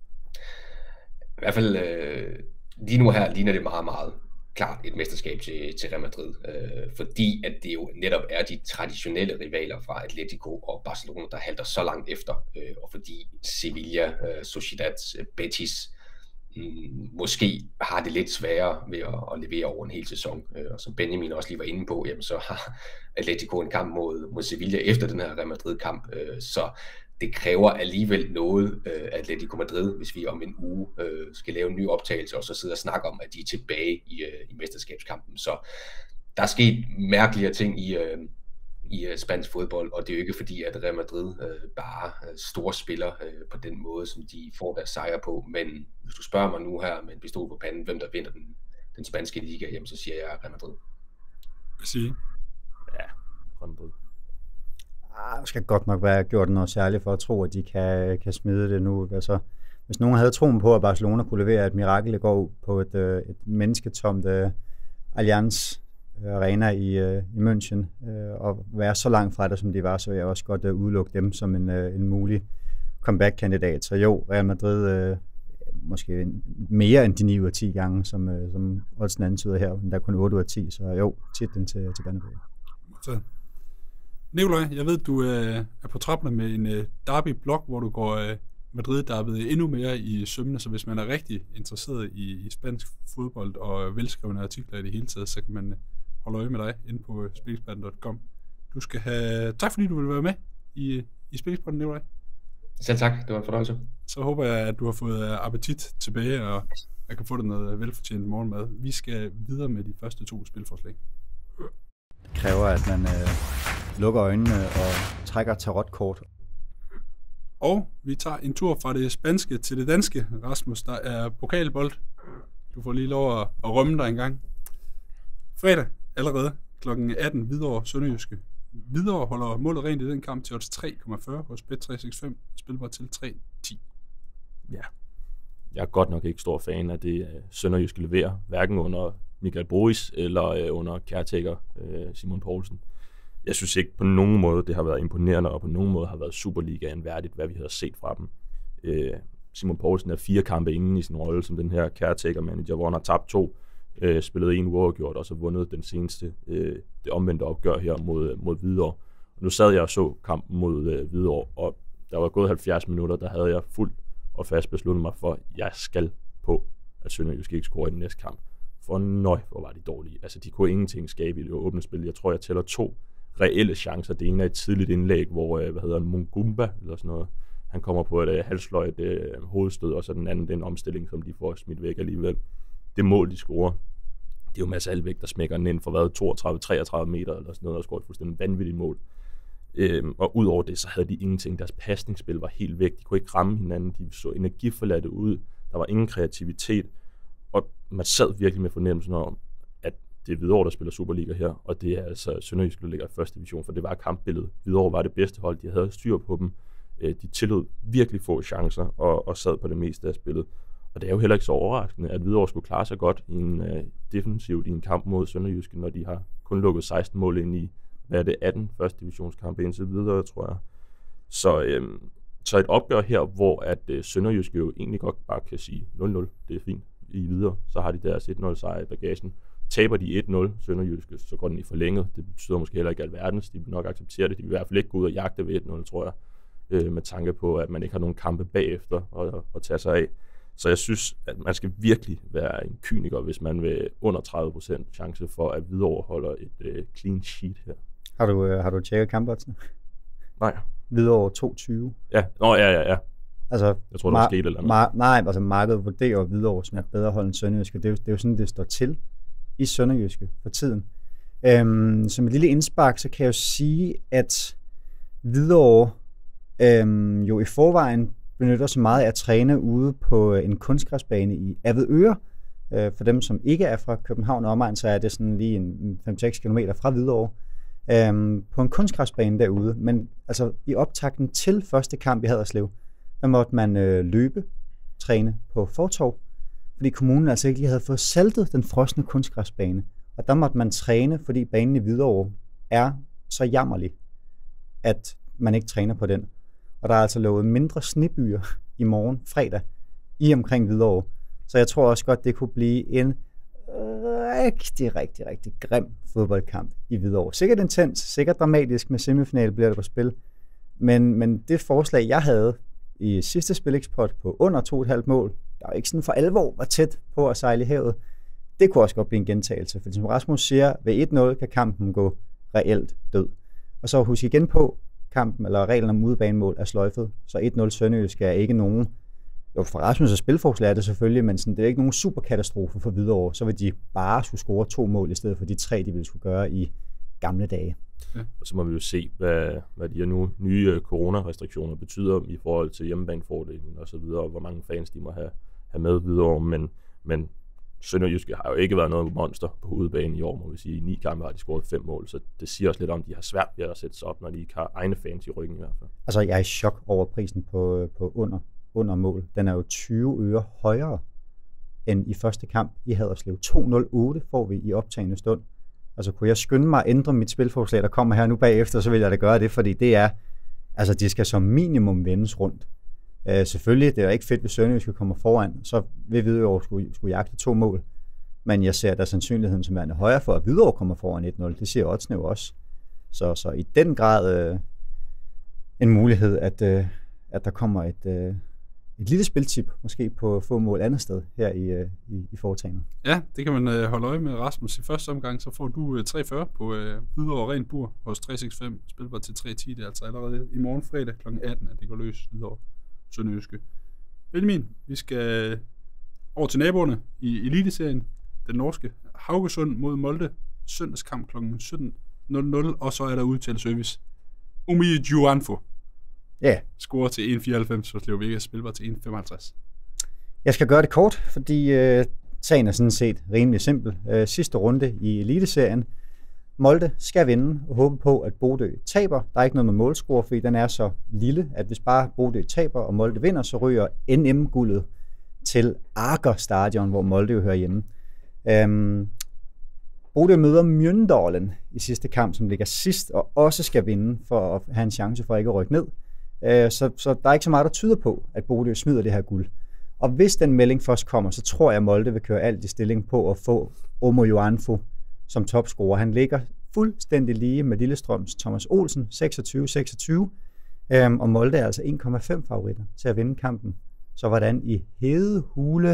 I hvert fald øh, lige nu her ligner det meget, meget klart et mesterskab til, til Real Madrid, øh, fordi at det jo netop er de traditionelle rivaler fra Atletico og Barcelona, der halter så langt efter, øh, og fordi Sevilla, øh, Sociedad, Betis mm, måske har det lidt sværere ved at, at levere over en hel sæson, øh, og som Benjamin også lige var inde på, jamen så har Atletico en kamp mod, mod Sevilla efter den her Real Madrid-kamp, øh, så det kræver alligevel noget øh, Atletico Madrid, hvis vi om en uge øh, skal lave en ny optagelse, og så sidde og snakke om, at de er tilbage i, øh, i mesterskabskampen. Så der er sket mærkeligere ting i, øh, i øh, spansk fodbold, og det er jo ikke fordi, at Real Madrid øh, bare øh, store spiller øh, på den måde, som de får deres sejre på. Men hvis du spørger mig nu her med en pistol på panden, hvem der vinder den, den spanske liga, jamen, så siger jeg Real Madrid. Hvad siger I? Ja, Real Madrid. Ah, skal godt nok være gjort noget særligt for at tro, at de kan, kan smide det nu. Altså, hvis nogen havde troen på, at Barcelona kunne levere et mirakel i går på et, et mennesketomt uh, Allianz Arena i, uh, i München, uh, og være så langt fra det, som de var, så vil jeg også godt uh, udelukke dem som en, uh, en mulig comeback-kandidat. Så jo, Real Madrid uh, måske mere end de ni ud af ti gange, som, uh, som oddsen antyder her, men der er kun otte ud af ti, så jo, titlen til, til Bernabeu. Så. Nikolaj, jeg ved, du øh, er på trapperne med en øh, Derby-blog, hvor du går øh, Madrid, der er blevet endnu mere i sømmene, så hvis man er rigtig interesseret i, i spansk fodbold og velskrevne artikler i det hele taget, så kan man holde øje med dig inde på spilleksperten punktum com. Du skal have... Tak fordi du vil være med i, i Spilleksperten, Nikolaj. Selv tak, det var en fornøjelse. Så håber jeg, at du har fået appetit tilbage, og jeg kan få dig noget velfortjent morgenmad. Vi skal videre med de første to spilforslag. Det kræver, at man øh, lukker øjnene og trækker tarotkort. Og vi tager en tur fra det spanske til det danske. Rasmus, der er pokalbold. Du får lige lov at, at rømme dig en gang. Fredag allerede klokken atten, Hvidovre Sønderjyske. Hvidovre holder målet rent i den kamp til odds tre komma fyrre hos bet tre seks fem. Spilbar til tre ti. Ja, jeg er godt nok ikke stor fan af det Sønderjyske leverer, hverken under Michael Boris eller under caretaker Simon Poulsen. Jeg synes ikke på nogen måde, det har været imponerende, og på nogen måde har været Superligaen værdigt, hvad vi har set fra dem. Øh, Simon Poulsen er fire kampe inde i sin rolle som den her caretaker-manager, hvor han har tabt to, øh, spillet en uafgjort, og så vundet den seneste, øh, det omvendte opgør her mod, mod Hvidovre. Nu sad jeg og så kampen mod øh, Hvidovre, og der var gået halvfjerds minutter, der havde jeg fuldt og fast besluttet mig for, at jeg skal på, at Sønderjysk ikke score i den næste kamp. For nøj, hvor var de dårlige. Altså, de kunne ingenting skabe i det åbne spil. Jeg tror, jeg tæller to reelle chancer. Det ene er et tidligt indlæg, hvor, hvad hedder han, Mungumba, eller sådan noget, han kommer på et uh, halsløjt uh, hovedstød, og så den anden, den omstilling, som de får smidt væk alligevel. Det mål, de scorer, det er jo Mads Albeck, der smækker den ind for hvad, toogtredive til treogtredive meter, eller sådan noget, og scorer et fuldstændig vanvittigt mål. Øhm, og udover det, så havde de ingenting. Deres pasningsspil var helt væk. De kunne ikke ramme hinanden. De så energiforladte ud. Der var ingen kreativitet. Og man sad virkelig med fornemmelsen om, at det er Hvidovre, der spiller Superliga her, og det er altså Sønderjysk, der ligger i første division, for det var kampbilledet. Hvidovre var det bedste hold, de havde styr på dem. De tillod virkelig få chancer og, og sad på det meste af spillet. Og det er jo heller ikke så overraskende, at Hvidovre skulle klare sig godt i en uh, defensivt i en kamp mod Sønderjysk, når de har kun lukket seksten mål ind i, hvad er det, atten første divisionskampe indtil videre, tror jeg. Så, øhm, så et opgør her, hvor at uh, Sønderjysk jo egentlig godt bare kan sige nul nul, det er fint i videre, så har de deres et nul sejr i bagagen. Taber de et nul Sønderjyske, så går den i forlænget. Det betyder måske heller ikke alverdens. De vil nok acceptere det. De vil i hvert fald ikke gå ud og jagte ved et nul, tror jeg. Øh, med tanke på, at man ikke har nogen kampe bagefter at, at tage sig af. Så jeg synes, at man skal virkelig være en kyniker, hvis man vil under tredive procent chance for, at Hvidovre holder et uh, clean sheet her. Har du, uh, har du tjekket kampoddsene? Nej. Hvidovre to tyve. Ja, Nå, ja, ja, ja. Altså, jeg tror, der var sket eller noget. Nej, altså markedet vurderer Hvidovre som et bedre hold end Sønderjyske. Det er, jo, det er jo sådan, det står til i Sønderjyske for tiden. Øhm, som et lille indspark, så kan jeg jo sige, at Hvidovre øhm, jo i forvejen benytter sig meget af at træne ude på en kunstgræsbane i Avedøre. Øh, for dem, som ikke er fra København og omegn, så er det sådan lige en fem til seks kilometer fra Hvidovre. Øhm, på en kunstgræsbane derude. Men altså i optakten til første kamp i Haderslev, der måtte man øh, løbe, træne på fortov, fordi kommunen altså ikke lige havde fået saltet den frosne kunstgræsbane. Og der måtte man træne, fordi banen i Hvidovre er så jammerlig, at man ikke træner på den. Og der er altså lovet mindre snebyer i morgen, fredag, i omkring Hvidovre. Så jeg tror også godt, det kunne blive en rigtig, rigtig, rigtig grim fodboldkamp i Hvidovre. Sikkert intens, sikkert dramatisk, med semifinale bliver det på spil. Men, men det forslag, jeg havde i sidste spileksport på under to komma fem mål, der ikke sådan for alvor var tæt på at sejle i havet, det kunne også godt blive en gentagelse. For som Rasmus siger, ved et nul kan kampen gå reelt død. Og så husk igen på, kampen eller reglen om udebanemål er sløjfet, så et nul Sønderjysk er ikke nogen, jo for Rasmus' spilforslag er det selvfølgelig, men sådan, det er ikke nogen superkatastrofe for Hvidovre, så vil de bare skulle score to mål i stedet for de tre, de ville skulle gøre i gamle dage. Ja. Og så må vi jo se, hvad, hvad de her nu nye coronarestriktioner betyder i forhold til hjemmebanefordelen og så videre, og hvor mange fans de må have, have med videre. Men, men Sønderjyske har jo ikke været noget monster på udebanen i år, må vi sige. I ni kampe har de scoret fem mål, så det siger også lidt om, at de har svært ved at sætte sig op, når de ikke har egne fans i ryggen i hvert fald. Altså, jeg er i chok over prisen på, på under, under mål. Den er jo tyve øre højere end i første kamp i Haderslev. to nul otte får vi i optagende stund. Altså, kunne jeg skynde mig at ændre mit spilforslag, der kommer her nu bagefter, så vil jeg da gøre det, fordi det er, altså, de skal som minimum vendes rundt. Uh, selvfølgelig, det er ikke fedt, hvis Sønderjyske kommer foran, så vil Hvidovre skulle, skulle jagte to mål. Men jeg ser, at der er sandsynligheden som værende højere for, at Hvidovre kommer foran et nul. Det siger oddsene jo også. Så, så i den grad uh, en mulighed, at, uh, at der kommer et, uh, et lille spiltip, måske på få mål andet sted her i, i, i foretagendet. Ja, det kan man øh, holde øje med, Rasmus. I første omgang, så får du øh, tre fyrre på øh, Hvidovre Ren Bur hos tre seks fem. Spilbar til tre ti, det er altså allerede i morgen fredag klokken atten, at det går løs Hvidovre Sønderjyske. Benjamin, vi skal over til naboerne i Eliteserien. Den norske Haugesund mod Molde. Søndagskamp klokken sytten nul nul, og så er der udtalt service. Omi Juanfo. Ja. Yeah. Scorer til en komma fireoghalvfems hos Leo Vegas, spilbar til en komma femoghalvtreds. Jeg skal gøre det kort, fordi øh, sagen er sådan set rimelig simpel. Øh, sidste runde i Eliteserien. Molde skal vinde og håbe på, at Bodø taber. Der er ikke noget med målscore, fordi den er så lille, at hvis bare Bodø taber og Molde vinder, så ryger N M-guldet til Aker Stadion, hvor Molde jo hører hjemme. Øhm, Bodø møder Mjøndalen i sidste kamp, som ligger sidst og også skal vinde for at have en chance for ikke at rykke ned. Øh, så, så der er ikke så meget, der tyder på, at Bodø smider det her guld. Og hvis den melding først kommer, så tror jeg, at Molde vil køre alt i stilling på at få Omo Juanfo som topscorer. Han ligger fuldstændig lige med Lillestrøms Thomas Olsen, seksogtyve seksogtyve. Øhm, og Molde er altså en komma fem favoritter til at vinde kampen. Så hvordan i hede hule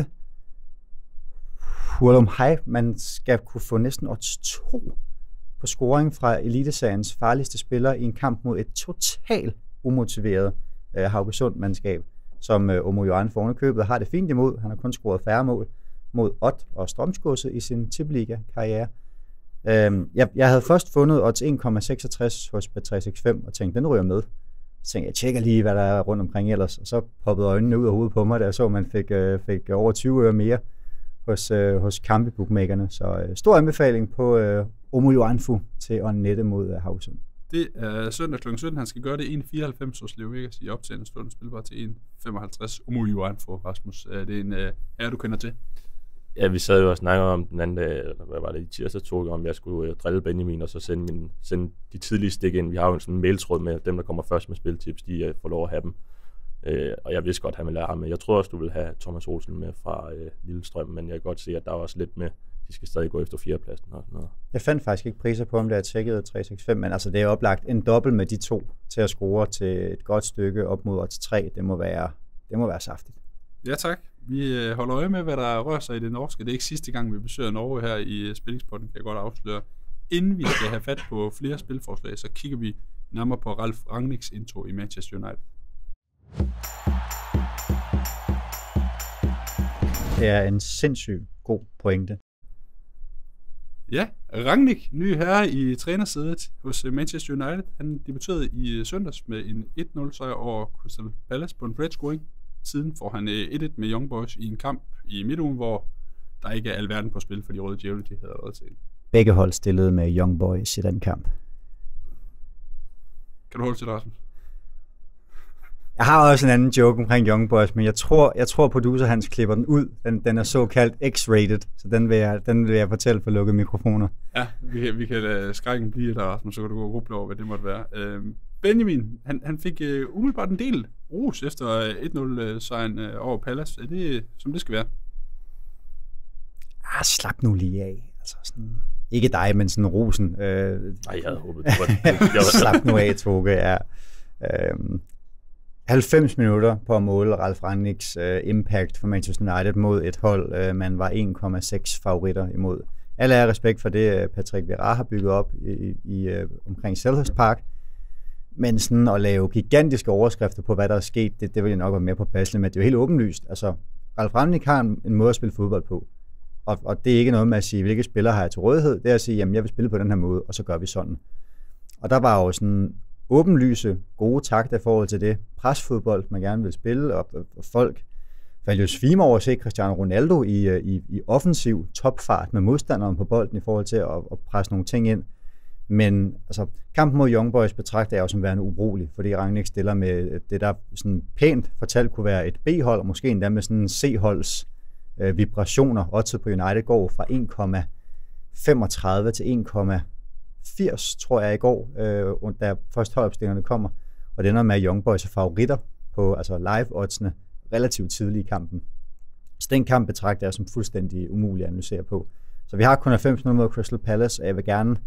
Hurlum High, man skal kunne få næsten odds to på scoring fra Eliteseriens farligste spillere i en kamp mod et totalt umotiveret øh, Haugesund-mandskab, som øh, Omo Juanfo ovenikøbet har det fint imod. Han har kun scoret færre mål mod Odd og Strømsgodset i sin Tippeliga-karriere. Øhm, jeg, jeg havde først fundet odds en komma seksogtres hos Bet tre seks fem og tænkte, den ryger med. Så tænkte jeg, jeg tjekker lige, hvad der er rundt omkring ellers, og så poppede øjnene ud af hovedet på mig, da jeg så, at man fik, øh, fik over tyve øre mere hos, øh, hos Kampe-bookmakerne. Så øh, stor anbefaling på øh, Omo Juanfo til at nette mod øh, Haugesund. Det er søndag klokken sytten. Han skal gøre det en komma fireoghalvfems hos Leo Vegas i optagende stund. Spilbar til en komma femoghalvtreds. Omo Juanfo, Rasmus. Er det en øh, ære, du kender til? Ja, vi sad jo og snakkede om den anden dag, hvad var det, i tirsdag tog om jeg skulle drille Benjamin, og så sende, min, sende de tidlige stik ind. Vi har jo sådan en mailtråd med dem, der kommer først med spiltips, de får lov at have dem. Øh, og jeg vidste godt, at han ville lære ham med. Jeg tror også, du vil have Thomas Olsen med fra øh, Lillestrøm, men jeg kan godt se, at der er også lidt med, de skal stadig gå efter fjerdepladsen og sådan noget. Jeg fandt faktisk ikke priser på, om det er tjekket tre seks fem, men altså det er oplagt en dobbelt med de to til at score til et godt stykke op mod odds tre. Det må være, det må være saftigt. Ja tak. Vi holder øje med, hvad der rører sig i det norske. Det er ikke sidste gang, vi besøger Norge her i Spillingspodden, kan jeg godt afsløre. Inden vi skal have fat på flere spilforslag, så kigger vi nærmere på Ralf Rangnicks indtog i Manchester United. Det er en sindssygt god pointe. Ja, Rangnick, ny herre i trænersædet hos Manchester United. Han debuterede i søndags med en et nul sejr over Crystal Palace på en bread scoring. Siden får han et et med Young Boys i en kamp i midtugen, hvor der ikke er alverden på spil for de røde djævle, de havde allerede set. Begge hold stillede med Young Boys i den kamp. Kan du holde til det, Rasmus? Jeg har også en anden joke omkring Young Boys, men jeg tror, jeg tror producer Hans klipper den ud. Den, den er såkaldt X-rated, så den vil, jeg, den vil jeg fortælle for lukkede mikrofoner. Ja, vi kan, vi kan lade skrækken blive der, Rasmus, så kan du gå og ruble over, hvad det måtte være. Øhm, Benjamin, han, han fik uh, umiddelbart en del ros efter uh, et nul sejren uh, over Palace. Er det, som det skal være? Ah, slap nu lige af. Altså sådan, ikke dig, men sådan rosen. Øh, Nej, jeg havde håbet, det var... slap nu af, Toge. Ja. Øhm, halvfems minutter på at måle Ralf Rangnicks uh, impact for Manchester United mod et hold, uh, man var en komma seks favoritter imod. Alle er respekt for det, Patrick Vieira har bygget op i, i, uh, omkring Selhurst Park. Men sådan at lave gigantiske overskrifter på, hvad der er sket, det, det vil jeg nok være mere på passende, men det er jo helt åbenlyst. Altså, Ralf Rangnick har en, en måde at spille fodbold på. Og, og det er ikke noget med at sige, hvilke spillere har jeg til rådighed. Det er at sige, jamen jeg vil spille på den her måde, og så gør vi sådan. Og der var jo sådan åbenlyse, gode takter i forhold til det presfodbold, man gerne vil spille, og, og folk faldt jo svime over at se Cristiano Ronaldo i, i, i offensiv topfart med modstanderen på bolden i forhold til at, at presse nogle ting ind. Men altså, kampen mod Young Boys betragter jeg jo som værende ubrugelig, fordi Rangnick stiller med det, der sådan pænt fortalt kunne være et B-hold, og måske endda med sådan en C-holds øh, vibrationer. Oddset på United går fra en komma femogtredive til en komma firs, tror jeg, i går, øh, da først holdopstillingerne kommer. Og det ender med, at Young Boys er favoritter på altså live-oddsene relativt tidligt i kampen. Så den kamp betragter jeg som fuldstændig umulig at analysere på. Så vi har kun halvfems minutter mod Crystal Palace, og jeg vil gerne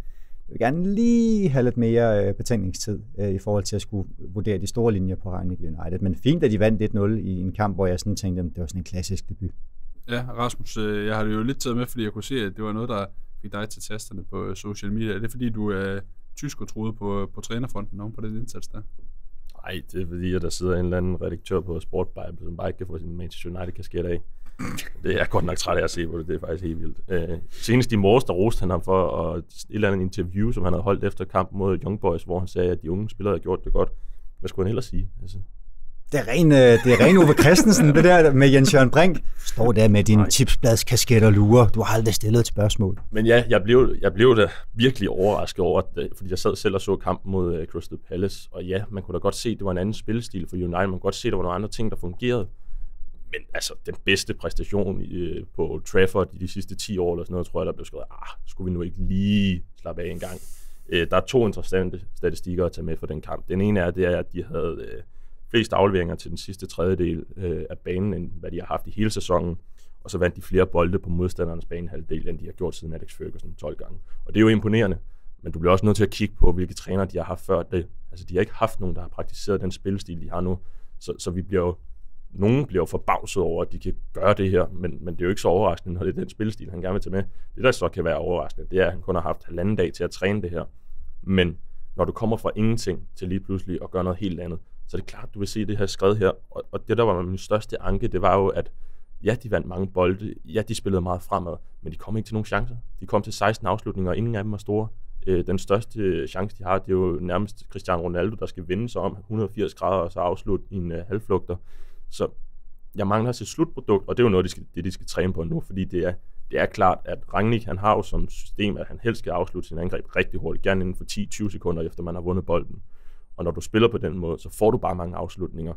vil gerne lige have lidt mere øh, betænkningstid øh, i forhold til at skulle vurdere de store linjer på Rangnick United. Men fint, at de vandt et nul i en kamp, hvor jeg sådan tænkte, at det var sådan en klassisk debut. Ja, Rasmus, øh, jeg har det jo lidt taget med, fordi jeg kunne se, at det var noget, der fik dig til tasterne på social media. Er det fordi, du er tysk og troede på, på trænerfronten oven på den indsats der? Nej, det er fordi, at der sidder en eller anden redaktør på Sport Bible, som bare ikke kan få sin Manchester United-kasket af. Det er jeg godt nok træt af at se på det. Det er faktisk helt vildt. Øh, senest i morges, der roste han ham for og et eller andet interview, som han havde holdt efter kampen mod Young Boys, hvor han sagde, at de unge spillere havde gjort det godt. Hvad skulle han ellers sige? Altså. Det er ren, det er ren Ove Christensen, det der med Jens Jørgen Brink. Står der med din tipsbladskasket og lurer. Du har aldrig stillet et spørgsmål. Men ja, jeg blev, jeg blev da virkelig overrasket over, at, fordi jeg sad selv og så kampen mod uh, Crystal Palace. Og ja, man kunne da godt se, at det var en anden spillestil for United. Man kunne godt se, at der var nogle andre ting, der fungerede. Men altså, den bedste præstation i, på Old Trafford i de sidste ti år, eller sådan noget, tror jeg, der blev skrevet, ah, skulle vi nu ikke lige slappe af en gang. Uh, der er to interessante statistikker at tage med for den kamp. Den ene er, det er, at de havde uh, flest afleveringer til den sidste tredjedel uh, af banen, end hvad de har haft i hele sæsonen. Og så vandt de flere bolde på modstandernes banehalvdel, end de har gjort siden Alex Ferguson tolv gange. Og det er jo imponerende, men du bliver også nødt til at kigge på, hvilke trænere de har haft før det. Altså, de har ikke haft nogen, der har praktiseret den spillestil, de har nu. Så, så vi bliver jo Nogen bliver jo forbavset over, at de kan gøre det her, men, men det er jo ikke så overraskende, når det er den spillestil, han gerne vil tage med. Det, der så kan være overraskende, det er, at han kun har haft halvanden dag til at træne det her. Men når du kommer fra ingenting til lige pludselig at gøre noget helt andet, så er det klart, du vil se det her skred her. Og, og det, der var min største anke, det var jo, at ja, de vandt mange bolde, ja, de spillede meget fremad, men de kom ikke til nogen chancer. De kom til seksten afslutninger, og ingen af dem var store. Øh, den største chance, de har, det er jo nærmest Cristiano Ronaldo, der skal vende sig om et hundrede og firs grader og så afslutte i en uh, halvflugter. Så jeg mangler sit slutprodukt, og det er jo noget, de skal, det de skal træne på nu, fordi det er, det er klart, at Rangnick, han har jo som system, at han helst skal afslutte sin angreb rigtig hurtigt, gerne inden for ti til tyve sekunder, efter man har vundet bolden. Og når du spiller på den måde, så får du bare mange afslutninger,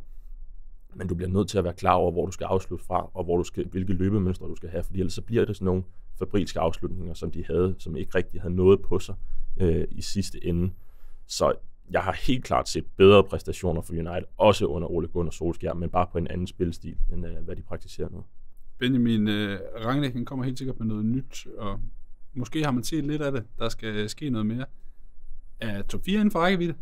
men du bliver nødt til at være klar over, hvor du skal afslutte fra, og hvor du skal, hvilke løbemønstre du skal have, fordi ellers så bliver det sådan nogle fabrilske afslutninger, som de havde, som ikke rigtig havde noget på sig øh, i sidste ende. Så jeg har helt klart set bedre præstationer for United, også under Ole Gunnar Solskjaer, men bare på en anden spilstil, end uh, hvad de praktiserer nu. Benjamin, uh, Rangnick kommer helt sikkert med noget nyt, og måske har man set lidt af det. Der skal ske noget mere. Er top fire inden for rækkevidde?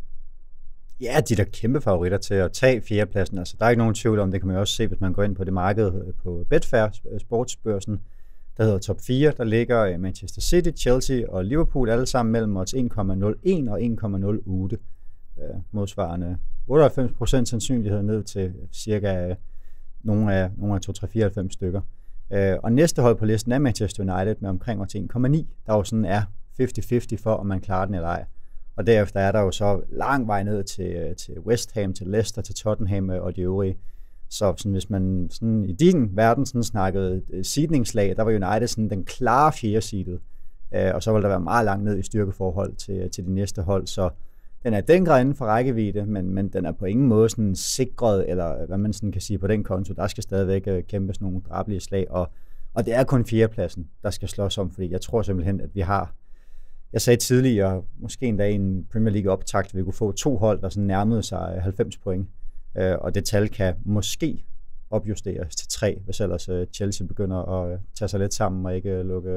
Ja, de er da kæmpe favoritter til at tage fjerdepladsen. Altså, der er ikke nogen tvivl om, det kan man jo også se, hvis man går ind på det marked på Betfair sportsbørsen. Der hedder top fire, der ligger Manchester City, Chelsea og Liverpool, alle sammen mellem odds en komma nul en og en komma nul otte. Øh, modsvarende otteoghalvfems procent sandsynlighed ned til cirka nogle af, nogle af to tre fireoghalvfems stykker. Øh, og næste hold på listen er Manchester United med omkring odds en komma ni, der jo sådan er halvtreds halvtreds for, om man klarer den eller ej. Og derefter er der jo så lang vej ned til, til West Ham, til Leicester, til Tottenham og de øvrige. Så sådan, hvis man sådan, i din verden sådan, snakkede seedningslag, der var United sådan, den klare fjerde seedet. Øh, og så vil der være meget langt ned i styrkeforhold til, til de næste hold. Så den er den grad inden for rækkevidde, men, men den er på ingen måde sådan sikret, eller hvad man sådan kan sige på den konto. Der skal stadigvæk uh, kæmpes nogle drabelige slag, og, og det er kun fjerdepladsen, der skal slås om, fordi jeg tror simpelthen, at vi har, jeg sagde tidligere, måske endda i en Premier League optakt, vi kunne få to hold, der sådan nærmede sig halvfems point, uh, og det tal kan måske opjusteres til tre, hvis ellers uh, Chelsea begynder at uh, tage sig lidt sammen og ikke uh, lukke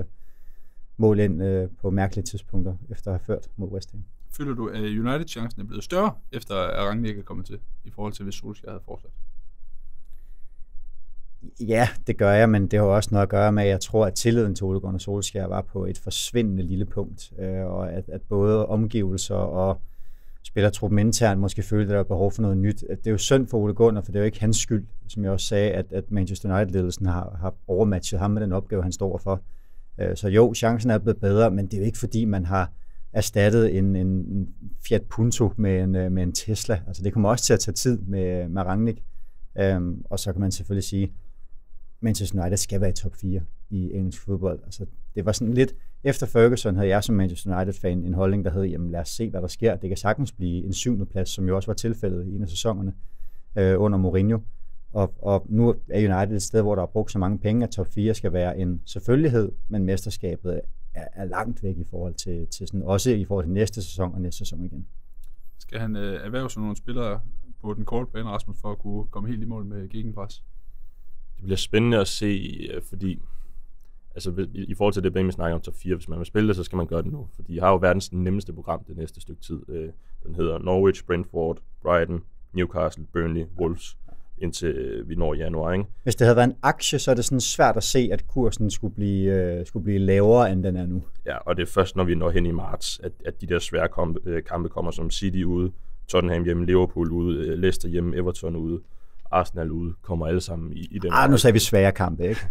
mål ind uh, på mærkelige tidspunkter, efter at have ført mod West Ham. Føler du, at United-chancen er blevet større, efter at Rangnick er kommet til, i forhold til, hvis Solskjaer havde fortsat? Ja, det gør jeg, men det har også noget at gøre med, at jeg tror, at tilliden til Ole Gunnar Solskjaer var på et forsvindende lille punkt, og at, at både omgivelser og spillertruppen internt måske følte, at der var behov for noget nyt. Det er jo synd for Ole Gunnar, for det er jo ikke hans skyld, som jeg også sagde, at, at Manchester United-ledelsen har, har overmatchet ham med den opgave, han står for. Så jo, chancen er blevet bedre, men det er jo ikke fordi, man har erstattet en, en Fiat Punto med en, med en Tesla. Altså det kommer også til at tage tid med, med Rangnick. Um, og så kan man selvfølgelig sige, Manchester United skal være i top fire i engelsk fodbold. Altså det var sådan lidt, efter Ferguson havde jeg som Manchester United-fan en holdning, der hed, jamen lad os se, hvad der sker. Det kan sagtens blive en syvende plads, som jo også var tilfældet i en af sæsonerne øh, under Mourinho. Og, og nu er United et sted, hvor der er brugt så mange penge, at top fire skal være en selvfølgelighed, men mesterskabet er, er langt væk i forhold til, til sådan, også i forhold til næste sæson og næste sæson igen. Skal han øh, erhverve sig nogle spillere på den korte bane, Rasmus, for at kunne komme helt i mål med gegenpres? Det bliver spændende at se, fordi altså i, i forhold til det, Benjamin snakker om top fire, hvis man vil spille det, så skal man gøre det nu. For de har jo verdens nemmeste program det næste stykke tid. Øh, den hedder Norwich, Brentford, Brighton, Newcastle, Burnley, Wolves, indtil øh, vi når i januar, ikke? Hvis det havde været en aktie, så er det sådan svært at se, at kursen skulle blive, øh, skulle blive lavere, end den er nu. Ja, og det er først, når vi når hen i marts, at, at de der svære kampe, øh, kampe kommer, som City ude, Tottenham hjemme, Liverpool ude, øh, Leicester hjemme, Everton ude, Arsenal ude, kommer alle sammen i, i den. Ah, nu sagde vi svære kampe, ikke?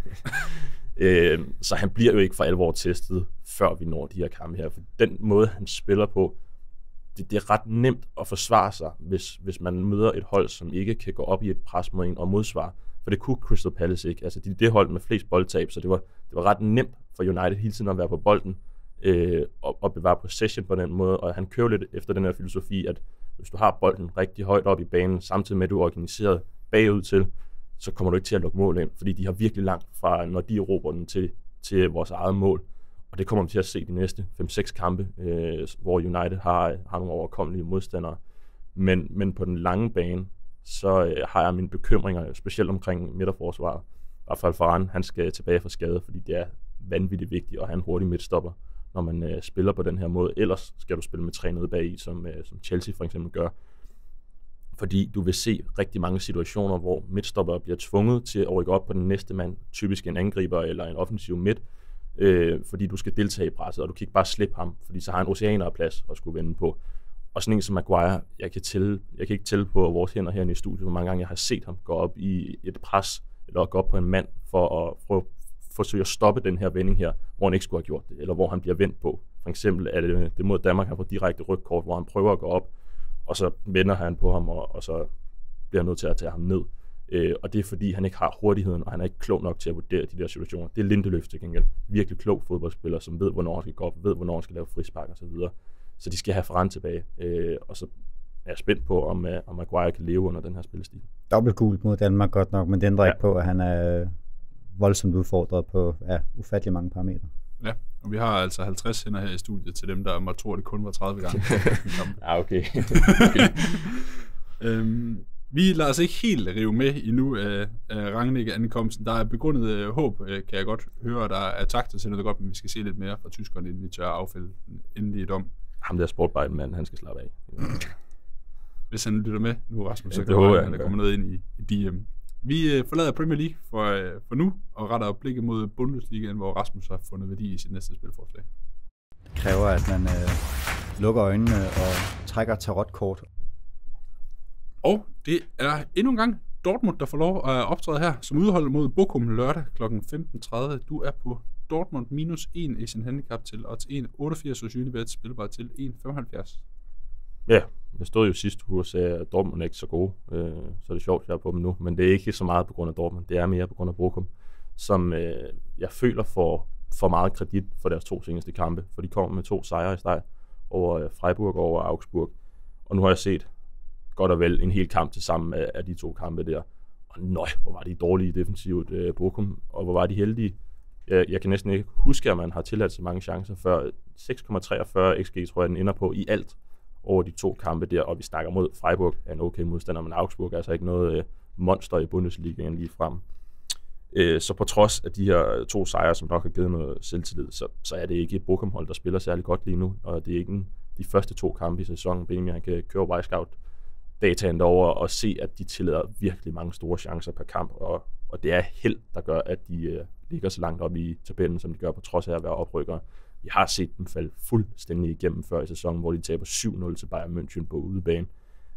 øh, så han bliver jo ikke for alvor testet, før vi når de her kampe her. For den måde, han spiller på, det, det er ret nemt at forsvare sig, hvis, hvis man møder et hold, som ikke kan gå op i et pres mod en og modsvare. For det kunne Crystal Palace ikke. Altså, de er det hold med flest boldtab, så det var, det var ret nemt for United hele tiden at være på bolden øh, og, og bevare possession på den måde. Og han kører lidt efter den her filosofi, at hvis du har bolden rigtig højt op i banen, samtidig med at du er organiseret bagud til, så kommer du ikke til at lukke mål ind, fordi de har virkelig langt fra, når de råber den til, til vores eget mål. Og det kommer vi til at se de næste fem seks kampe, øh, hvor United har, har nogle overkommelige modstandere. Men, men på den lange bane, så øh, har jeg mine bekymringer, specielt omkring midterforsvaret. I hvert fald Varane, han skal tilbage fra skade, fordi det er vanvittigt vigtigt at have en hurtig midtstopper, når man øh, spiller på den her måde. Ellers skal du spille med tre nede bag i, som, øh, som Chelsea for eksempel gør. Fordi du vil se rigtig mange situationer, hvor midtstopper bliver tvunget til at rykke op på den næste mand, typisk en angriber eller en offensiv midt, øh, fordi du skal deltage i presset, og du kan ikke bare slippe ham, fordi så har han oceaner af plads at skulle vende på. Og sådan en som Maguire, jeg kan, tælle, jeg kan ikke tælle på vores hænder herinde i studiet, hvor mange gange jeg har set ham gå op i et pres, eller gå op på en mand, for at for, forsøge at stoppe den her vending her, hvor han ikke skulle have gjort det, eller hvor han bliver vendt på. For eksempel er det, det mod Danmark, han får direkte rygkort, hvor han prøver at gå op, og så vender han på ham, og, og så bliver han nødt til at tage ham ned. Øh, og det er fordi, han ikke har hurtigheden, og han er ikke klog nok til at vurdere de der situationer. Det er Lindeløf til gengæld. Virkelig klog fodboldspiller, som ved, hvornår han skal gå op, ved, hvornår han skal lave frispark og så videre. Så de skal have Varane tilbage, øh, og så er jeg spændt på, om, uh, om Maguire kan leve under den her spillestil. Dobbelt gult mod Danmark godt nok, men det ændrer Ja. ikke på, at han er voldsomt udfordret på ja, ufattelig mange parametre. Ja, og vi har altså halvtreds hænder her i studiet til dem, der måtte tro, at det kun var tredive gange. Ja, okay. okay. øhm, vi lader os ikke helt rive med endnu af, af Rangnick-ankomsten. Der er begrundet øh, håb, øh, kan jeg godt høre, der er takter til noget godt, men vi skal se lidt mere fra tyskerne, inden vi tør affælde den endelige dom. Ham der sportbejden-mand, han skal slappe af. Hvis han lytter med nu, Rasmus, så Ja, kan det det håber være, jeg, at der han kommer noget ind i, i D M. Vi øh, forlader Premier League for, øh, for nu, og retter blikket mod Bundesligaen, hvor Rasmus har fundet værdi i sit næste spilforslag. Det kræver, at man øh, lukker øjnene og trækker tarotkort. Og det er endnu en gang Dortmund, der får lov at optræde her som udhold mod Bochum lørdag kl. femten tredive. Du er på Dortmund minus en i sin handicap til odds en komma otteogfirs hos Unibet, spilbar til en komma femoghalvfjerds. Ja, jeg stod jo sidste uge og sagde, at Dortmund er ikke så gode, øh, så er det sjovt, at jeg er på dem nu. Men det er ikke så meget på grund af Dortmund, det er mere på grund af Bochum, som øh, jeg føler får for meget kredit for deres to seneste kampe, for de kommer med to sejre i streg over øh, Freiburg og over Augsburg. Og nu har jeg set godt og vel en hel kamp til sammen af, af de to kampe der. Og nøj, hvor var de dårlige defensivt, øh, Bochum, og hvor var de heldige. Jeg, jeg kan næsten ikke huske, at man har tilladt så mange chancer før. seks komma treogfyrre X G tror jeg, den ender på i alt over de to kampe der, og vi snakker mod Freiburg er en okay modstander, men Augsburg er altså ikke noget øh, monster i Bundesligaen lige frem. Øh, så på trods af de her to sejre, som nok har givet noget selvtillid, så, så er det ikke et Bochum-hold, der spiller særlig godt lige nu, og det er ikke en, de første to kampe i sæsonen, Benjamin han kan køre Wisecout dataen derover og se, at de tillader virkelig mange store chancer per kamp, og, og det er held, der gør, at de øh, ligger så langt op i tabellen, som de gør, på trods af at være oprykkere. Vi har set dem falde fuldstændig igennem før i sæsonen, hvor de taber syv nul til Bayern München på udebane.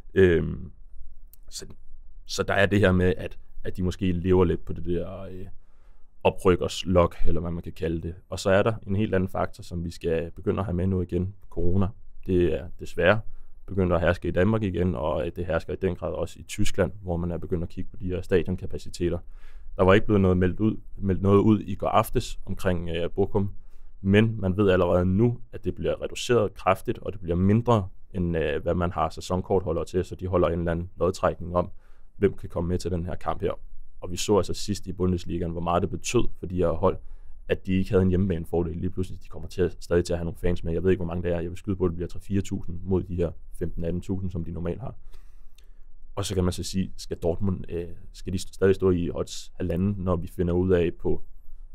Øhm, så, så der er det her med, at, at de måske lever lidt på det der øh, oprykkers-lok, eller hvad man kan kalde det. Og så er der en helt anden faktor, som vi skal begynde at have med nu igen. Corona. Det er desværre begyndt at herske i Danmark igen, og det hersker i den grad også i Tyskland, hvor man er begyndt at kigge på de her stadionkapaciteter. Der var ikke blevet noget meldt, ud, meldt noget ud i går aftes omkring øh, Bochum, men man ved allerede nu, at det bliver reduceret kraftigt, og det bliver mindre, end øh, hvad man har sæsonkortholdere til, så de holder en eller anden lodtrækning om, hvem kan komme med til den her kamp her. Og vi så altså sidst i Bundesligaen, hvor meget det betød for de her hold, at de ikke havde en hjemmebanefordel. Lige pludselig, de kommer til at, stadig til at have nogle fans med. Jeg ved ikke, hvor mange det er. Jeg vil skyde på, at det bliver tre til fire tusind mod de her femten til atten tusind, som de normalt har. Og så kan man så sige, skal Dortmund, øh, skal de stadig stå i odds halvanden, når vi finder ud af på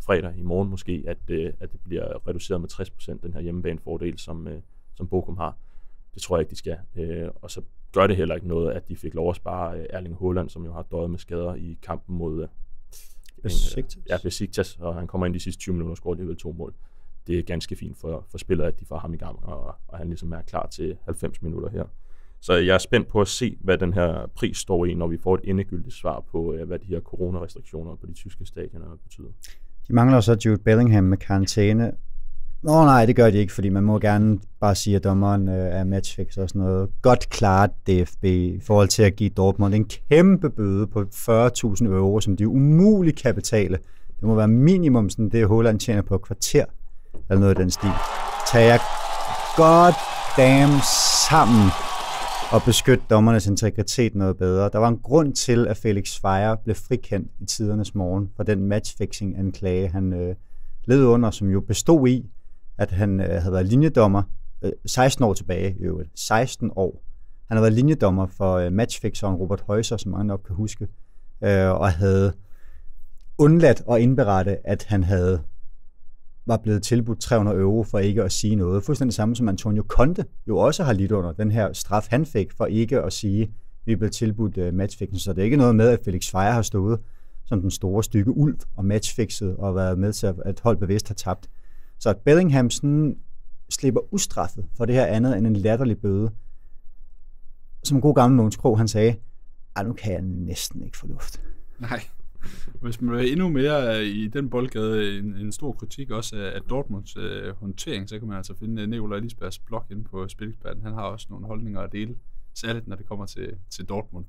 fredag i morgen måske, at, øh, at det bliver reduceret med tres procent, den her hjemmebanefordel, som, øh, som Bochum har. Det tror jeg ikke, de skal. Øh, og så gør det heller ikke noget, at de fik lov at spare øh, Erling Haaland, som jo har døjet med skader i kampen mod øh, Besiktas. Ja, Besiktas, og han kommer ind de sidste tyve minutter og scorer alligevel to mål. Det er ganske fint for, for spillet, at de får ham i gang, og, og han ligesom er klar til halvfems minutter her. Så jeg er spændt på at se, hvad den her pris står i, når vi får et endegyldigt svar på, hvad de her coronarestriktioner på de tyske stadioner betyder. De mangler så Jude Bellingham med karantæne. Nå nej, det gør de ikke, fordi man må gerne bare sige, at dommeren øh, er matchfix og sådan noget. Godt klart D F B i forhold til at give Dortmund en kæmpe bøde på fyrre tusind euro, som de umuligt kan betale. Det må være minimum sådan det, Haaland tjener på et kvarter, eller noget af den stil. Tag jer god damn sammen og beskytte dommernes integritet noget bedre. Der var en grund til, at Felix Fejer blev frikendt i tidernes morgen for den matchfixing-anklage, han øh, led under, som jo bestod i, at han øh, havde været linjedommer øh, seksten år tilbage i øvrigt. seksten år. Han havde været linjedommer for øh, matchfixeren Robert Heuser, som mange nok kan huske, øh, og havde undladt at indberette, at han havde var blevet tilbudt tre hundrede euro for ikke at sige noget. Fuldstændig samme som Antonio Conte jo også har lidt under den her straf, han fik for ikke at sige, at vi er blevet tilbudt uh, matchfixing. Så det er ikke noget med, at Felix Fejer har stået som den store stykke ulv og matchfixet og været med til, at hold bevidst har tabt. Så at Bellingham sådan slipper ustraffet for det her andet end en latterlig bøde. Som en god gammel Mogens Krog, han sagde, ej, nu kan jeg næsten ikke få luft. Nej. Hvis man vil endnu mere i den boldgade en, en stor kritik også af, af Dortmunds øh, håndtering, så kan man altså finde Nicolai Lisbergs blog inde på Spileksperten. Han har også nogle holdninger at dele, særligt når det kommer til, til Dortmund.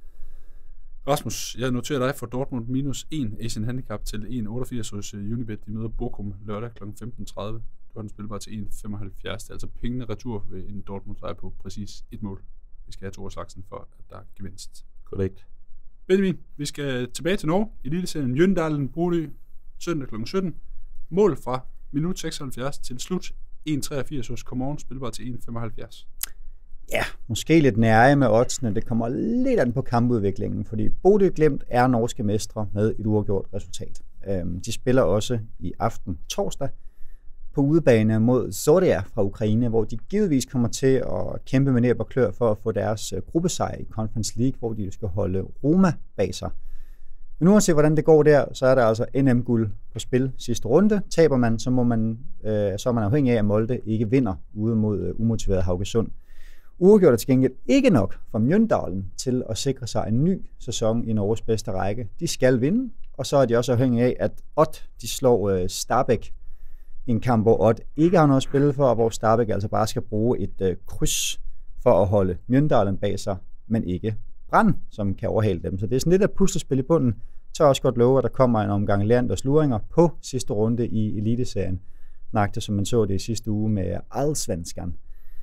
Rasmus, jeg noterer dig for Dortmund minus en Asian Handicap til en komma otteogfirs hos Unibet. De møder Bochum lørdag kl. femten tredive. Du har den spillet bare til en komma femoghalvfjerds. Det er altså pengene retur ved en Dortmund sejr på præcis et mål. Vi skal have to af slagsen for, at der er gevinst. Korrekt. Benjamin, vi skal tilbage til Norge. Eliteserien Mjøndalen Brody søndag kl. sytten. Mål fra minut seksoghalvfjerds til slut en komma treogfirs hos Common, spilbar til en komma femoghalvfjerds. Ja, måske lidt nære med oddsene. Det kommer lidt an på kampudviklingen, fordi Bodø Glimt er norske mestre med et uafgjort resultat. De spiller også i aften torsdag på udebane mod Zorya fra Ukraine, hvor de givetvis kommer til at kæmpe med næb og klør for at få deres gruppesejr i Conference League, hvor de skal holde Roma bag sig. Men uanset hvordan det går der, så er der altså N M-guld på spil sidste runde. Taber man, så, må man, øh, så er man afhængig af, at Molde ikke vinder ude mod øh, umotiveret Haugesund. Uafgjort er til gengæld ikke nok for Mjøndalen til at sikre sig en ny sæson i Norges bedste række. De skal vinde, og så er de også afhængige af, at Odd de slår øh, Stabæk i en kamp, hvor Odd ikke har noget at spille for, og hvor Stabæk altså bare skal bruge et øh, kryds for at holde Mjøndalen bag sig, men ikke Brand, som kan overhale dem. Så det er sådan lidt et puslespil i bunden. Så også godt love, at der kommer en omgang Leander sluringer på sidste runde i Eliteserien. Nøjagtigt som man så det i sidste uge med Allsvenskan.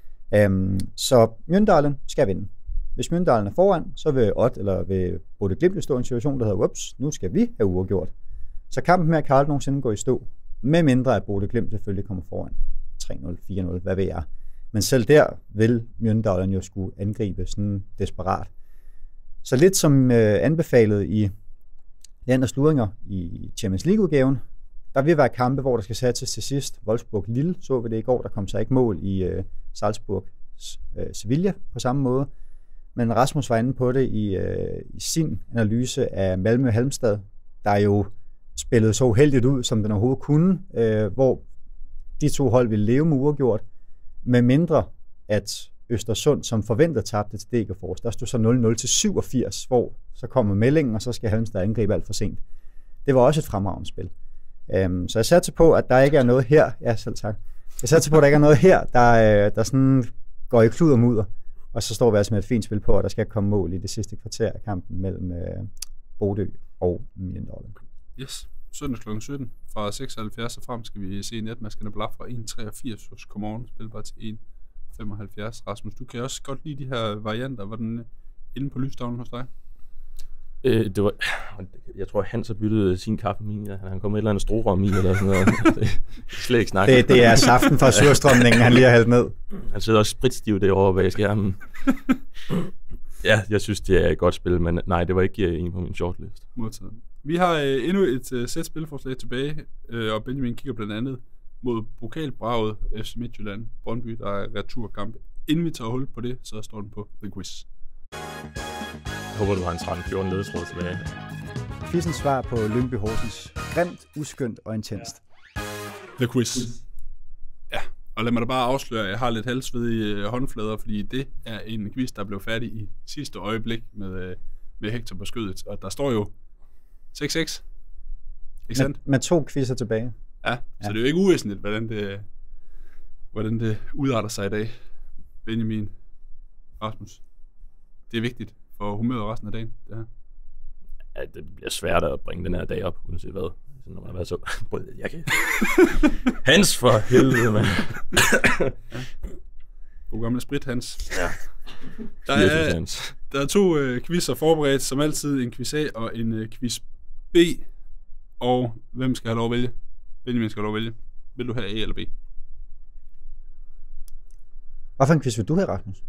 Um, så Mjøndalen skal vinde. Hvis Mjøndalen er foran, så vil Odd eller vil Bodø Glimt stå i en situation, der hedder, ups, nu skal vi have uafgjort. Så kampen med at Karl nogensinde går i stå, med mindre at Bodø Glimt selvfølgelig kommer foran tre nul, fire nul, hvad ved jeg. Men selv der vil Mjøndalen jo skulle angribe sådan desperat. Så lidt som øh, anbefalet i Leander sluringer i Champions League-udgaven, der vil være kampe, hvor der skal sættes til sidst. Wolfsburg-Lille så vi det i går, der kom så ikke mål i øh, Salzburg-Sevilla øh, på samme måde. Men Rasmus var inde på det i, øh, i sin analyse af Malmö-Halmstad, der jo spillede så uheldigt ud, som den overhovedet kunne, øh, hvor de to hold ville leve med uafgjort, med mindre at Østersund, som forventet tabte til Degerfors, der stod så nul nul til syvogfirs, hvor så kommer meldingen, og så skal Halmstad angribe alt for sent. Det var også et fremragende spil. Um, så jeg satte på, at der ikke er noget her, ja selv tak, jeg satte på, at der ikke er noget her, der, der sådan går i klud og mudder, og så står vi altså med et fint spil på, at der skal komme mål i det sidste kvarter af kampen mellem uh, Bodø og Mjøndalen. Yes, søndag kl. sytten. Fra seksoghalvfjerds og frem skal vi se netmaskerne blaf fra en komma treogfirs hos Common, spilbar til en komma femoghalvfjerds. Rasmus, du kan også godt lide de her varianter. Var den inde på lysstavlen hos dig? Øh, det var, jeg tror, Hans har byttet sin kaffe med min. Han kom med et eller andet strorum i, eller sådan noget. Det, slet ikke snakke. Det, det er saften fra surstrømningen, han lige har hældt ned. Han sidder også spritstiv derovre bag skærmen. Ja, jeg synes, det er et godt spil, men nej, det var ikke en på min shortlist. Modtaget. Vi har øh, endnu et øh, sæt spilforslag tilbage, øh, og Benjamin kigger blandt andet mod pokalbraget F C Midtjylland, Brøndby, der er returkamp. Inden vi tager hul på det, så står den på The Quiz. Jeg håber, du har en tretten fjorten ledetråd tilbage. Quizens svar på Lyngby Horsens. Grimt, uskyndt og intenst. The Quiz. Ja, og lad mig da bare afsløre, at jeg har lidt halsvedige håndflader, fordi det er en quiz, der blev færdig i sidste øjeblik med, med Hector på skødet. Og der står jo seks seks. Ikke sandt? Med, med to quizzer tilbage. Ja, så ja. Det er jo ikke uvæsentligt, hvordan det, hvordan det udarter sig i dag. Benjamin, Rasmus. Det er vigtigt for humøret resten af dagen, det her. Ja, det bliver svært at bringe den her dag op, uanset hvad. Så når man har været så... Jeg kan... Hans for helvede, mand. Ja. God gamle sprit, Hans. Ja. Der er, der er to øh, quizzer forberedt, som altid en quiz A og en øh, quiz B. Og hvem skal have lov at vælge? Benjamin skal have lov at vælge. Vil du have A eller B? Hvad for en quiz vil du have, Rasmus?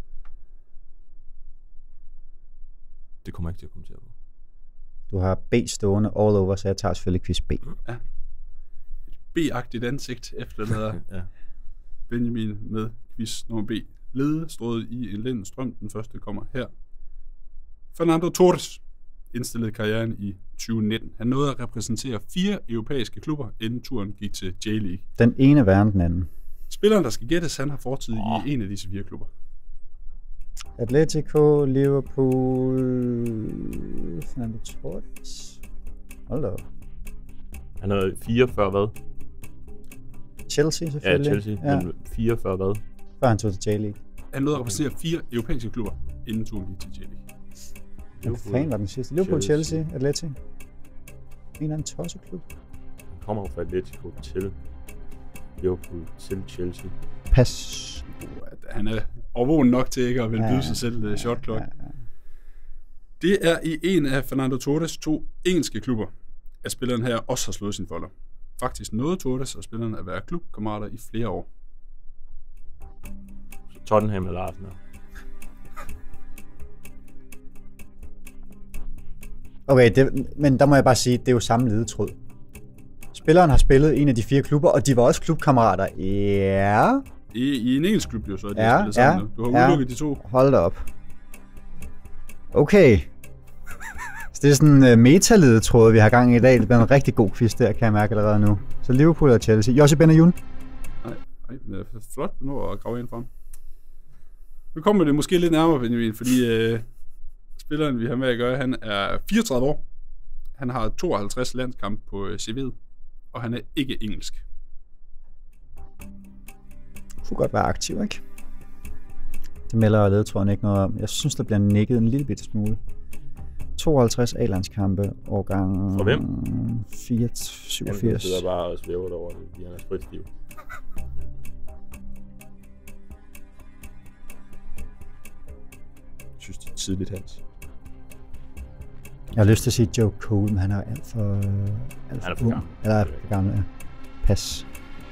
Det kommer jeg ikke til at kommentere på. Du har B stående all over, så jeg tager selvfølgelig quiz B. Ja. B-agtigt ansigt efterlader ja. Benjamin med quiz nummer B. Ledestrået i en lind strøm. Den første kommer her. Fernando Torres indstillede karrieren i tyve nitten. Han nåede at repræsentere fire europæiske klubber, inden turen gik til J-League. Den ene værre end den anden. Spilleren, der skal gættes, han har fortid oh. i en af disse fire klubber. Atletico, Liverpool, Fernando Torres. Hold da op. Han havde fire før hvad? Chelsea selvfølgelig. Ja, Chelsea. Ja. Men fire før hvad? Før han tog til J-League. Han nåede at repræsentere fire europæiske klubber, inden turen gik til J-League. Hvad fanden var den sidste? Liverpool, Chelsea, Chelsea Atletico. En eller anden tosseklub. Han kommer fra Atletico til Liverpool til Chelsea. Pas. Han er overvågen nok til ikke at ville byde ja, sig selv uh, shot clock. Ja, ja. Det er i en af Fernando Torres to engelske klubber, at spilleren her også har slået sin folder. Faktisk nåede Torres og spilleren at være klubkammerater i flere år. Tottenham eller Arsenal. Okay, det, men der må jeg bare sige, det er jo samme ledetråd. Spilleren har spillet en af de fire klubber, og de var også klubkammerater. Ja. I, i en engelsk klub jo så, de ja, har spillet sammen. Ja, du har udelukket ja. de to. Hold da op. Okay. Så det er sådan en uh, meta-ledetråd, vi har gang i i dag. Det bliver en rigtig god quiz der, kan jeg mærke allerede nu. Så Liverpool og Chelsea. José Benayoun. Nej, nej, det er flot nu at grave ind for ham. Nu kommer det måske lidt nærmere, Benjamin, fordi uh, spilleren, vi har med at gøre, han er fireogtredive år. Han har tooghalvtreds landskampe på uh, C V'et, og han er ikke engelsk. Kunne godt være aktiv, ikke? Det melder ledetråden ikke noget om. Jeg synes, der bliver nikket en lille bitte smule. tooghalvtreds A-landskampe, årgang... For hvem? fire syvogfirs. Han sidder bare og svæver over det, fordi han er spritstiv. Jeg synes, det er tidligt, Hans. Jeg har lyst til at sige Joe Cole, men han er alt for... Alt for han er for gammel. Eller er for gammel, ja. Pas.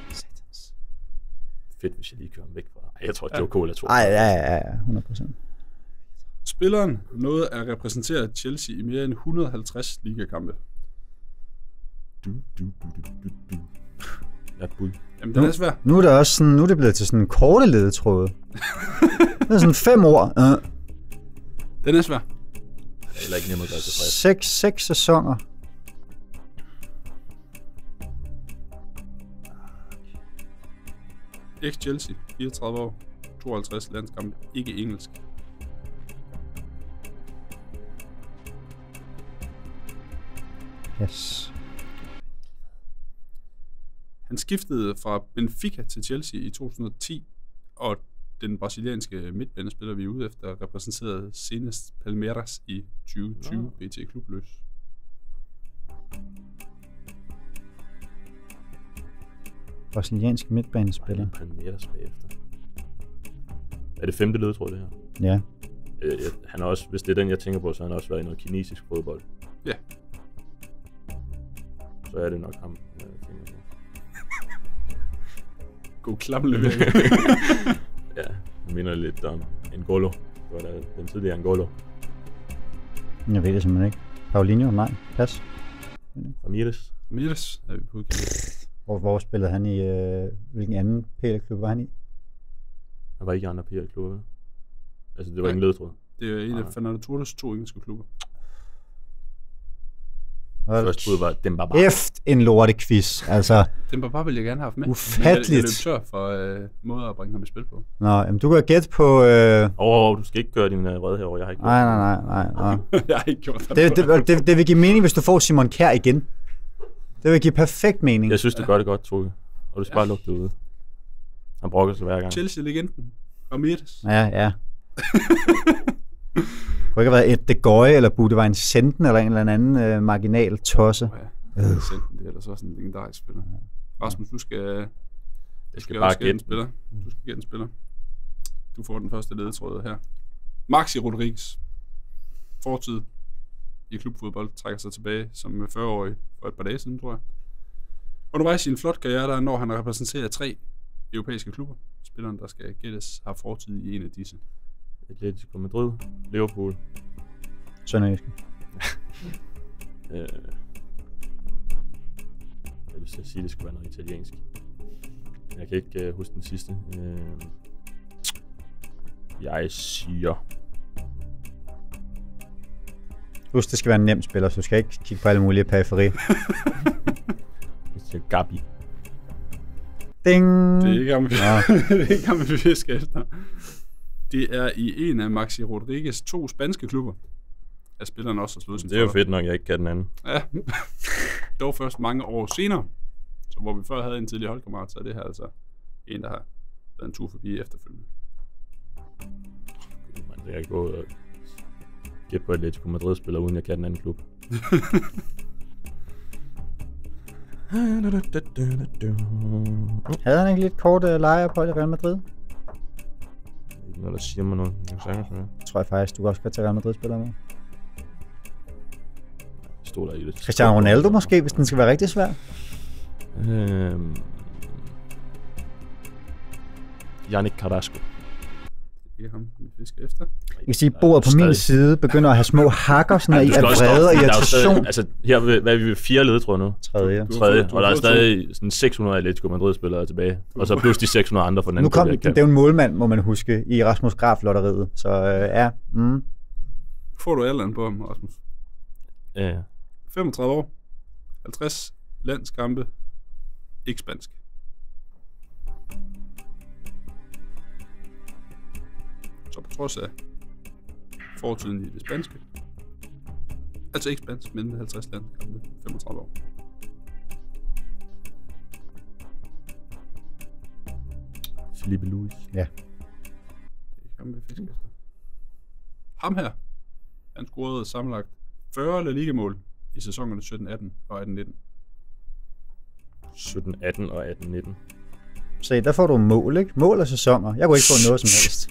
Fedt, hvis jeg lige kører ham væk fra. Ej, jeg tror, at Joe Cole er to. Ej, ja, ja, ja, hundrede procent. Spilleren nåede at repræsentere Chelsea i mere end et hundrede og halvtreds ligakampe. Du, du, du, du, du, du. Jeg er bud. Jamen, den er svær. Nu er det også sådan, nu er det blevet til sådan en korte ledetråd. Det er sådan fem ord. Uh. Den er svær. Eller ikke nemmere at gøre tilfreds. Seks, seks sæsoner. Ex-Chelsea, fireogtredive år, tooghalvtreds landskampe, ikke engelsk. Yes. Han skiftede fra Benfica til Chelsea i to tusind og ti, og den brasilianske midtbanespiller, vi er ude efter, repræsenterede senest Palmeiras i tyve tyve, no. B T klubløs. Brasiliansk midtbanespiller. Palmeiras bagefter. Er det femte ledetråd, det her? Ja. Øh, han har også, hvis det er den, jeg tænker på, så har han også været i noget kinesisk fodbold. Ja. Så er det nok ham, jeg tænker på. God klamlevering. Ja, jeg minder lidt om N'Golo. Det var da den tidligere N'Golo. Jeg ved det simpelthen ikke. Paulinho? Nej. Pas. Ramirez. Ramirez er vi på udkig. Hvor, hvor spillede han i, øh, hvilken anden P L-klub var han i? Han var ikke i andre P L-klubber. Altså, det var ingen ledetråd. Det er en af Fernando Torres to engelske klubber. Første bud var Dembaba. Efter en lortequiz, altså. Dembaba ville jeg gerne have haft med. Ufatteligt. Jeg, jeg løb tør for øh, måder at bringe ham i spil på. Nå, jamen, du kan gætte på... Øh... Åh, oh, du skal ikke gøre din uh, vrede herovre. Jeg har ikke gjort nej, nej, nej, nej, nej. Jeg har ikke gjort det. Det, det, det. Det vil give mening, hvis du får Simon Kjær igen. Det vil give perfekt mening. Jeg synes, du gør det godt, Toge. Og du skal ja. bare lukke det ude. Han brokker sig hver gang. Chelsea-legenden. Ramirez. Ja, ja. Det kunne ikke have været et De Goy, eller Bude var en Senden, eller en eller anden øh, marginal tosse. Oh, ja. øh. Senden, det er ellers også en legendarisk spiller. Rasmus, du skal, jeg skal, skal bare gætte en spiller. Du skal gætte en spiller. Du får den første ledetråd her. Maxi Rodriguez. Fortid i klubfodbold trækker sig tilbage som fyrre-årig for et par dage siden, tror jeg. Undervejs i en flot karriere, der når han repræsenterer tre europæiske klubber. Spilleren, der skal gættes, har fortid i en af disse. Atletico Madrid, Liverpool. Sønderjyske. øh, jeg vil lyst til at sige, at det skulle være noget italiensk. Jeg kan ikke uh, huske den sidste. Øh, jeg siger... Husk, det skal være en nem spiller, så du skal ikke kigge på alle mulige periferi. Jeg siger Gabi. Ding! Det er ikke ham, vi, det er ikke ham, vi fisker efter. Det er i en af Maxi Rodriguez to spanske klubber, at spilleren også har slået sin Det er jo fedt nok, jeg ikke kan den anden. Ja, dog først mange år senere, så hvor vi før havde en tidlig holdkammerat, så er det her altså en, der har været en tur forbi efterfølgende. Man kan ikke gå og gætte på Atletico Madrid-spiller, uden jeg kan den anden klub. Havde han ikke lidt kort uh, leje på Real Madrid? Ikke noget, der siger mig noget. Jeg sagtens med. Tror jeg faktisk, du også kan tage Real Madrid-spiller med. Stod der i det. Cristiano Ronaldo måske, hvis den skal være rigtig svær. Øhm... Yannick Carrasco. Det er ham, vi fisker efter. Jeg kan sige, at bordet på min side begynder at have små hakker, sådan ja, af vrede og irritation. Altså, her er hvad er vi ved fire ledetråd nu? Tredje. Tredje, og der er stadig sådan seks hundrede Atletico Madrid-spillere tilbage. Og så plus de seks hundrede andre for den anden. Nu kom, det er jo en målmand, må man huske, i Rasmus Graf-lotteriet. Så øh, ja. Mm. Får du alderen på ham, Rasmus? Ja. femogtredive år. halvtreds landskampe. Ikke spansk. Så på trods af fortiden i det spanske. Altså ikke spansk, men med halvtreds landskampe. femogtredive år. Felipe Luis. Ja. Det kan vi fiske efter. Ham her, han scorede sammenlagt fyrre La Liga-mål i sæsonerne sytten atten og atten nitten. sytten atten og atten nitten. Se, der får du mål, ikke? Mål og sæsoner. Jeg kunne ikke få noget som helst.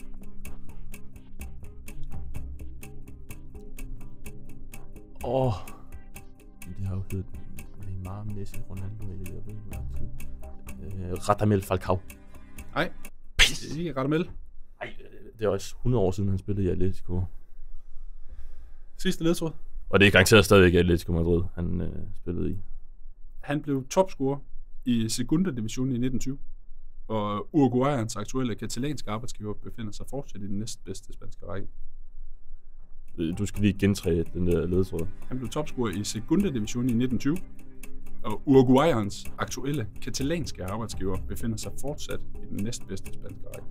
Åh. Oh. Det har jo heddet Neymar, Messi, Ronaldo, jeg ved ikke, hvor lang tid. Uh, Radamel Falcao. Nej, det er ikke Radamel. Nej, det er også hundrede år siden, han spillede i Atletico. Sidste ledtråd. Og det er garanteret stadigvæk Atletico Madrid, han uh, spillede i. Han blev topscorer i Segunda Division i nitten tyve. Og Uruguayans aktuelle katalanske arbejdsgiver befinder sig fortsat i den næstbedste spanske række. Du skal lige gentræde den der ledetråd. Han blev topscorer i Segunda Division i nitten tyve. Og Uruguayans aktuelle katalanske arbejdsgiver befinder sig fortsat i den næstbedste spanske række.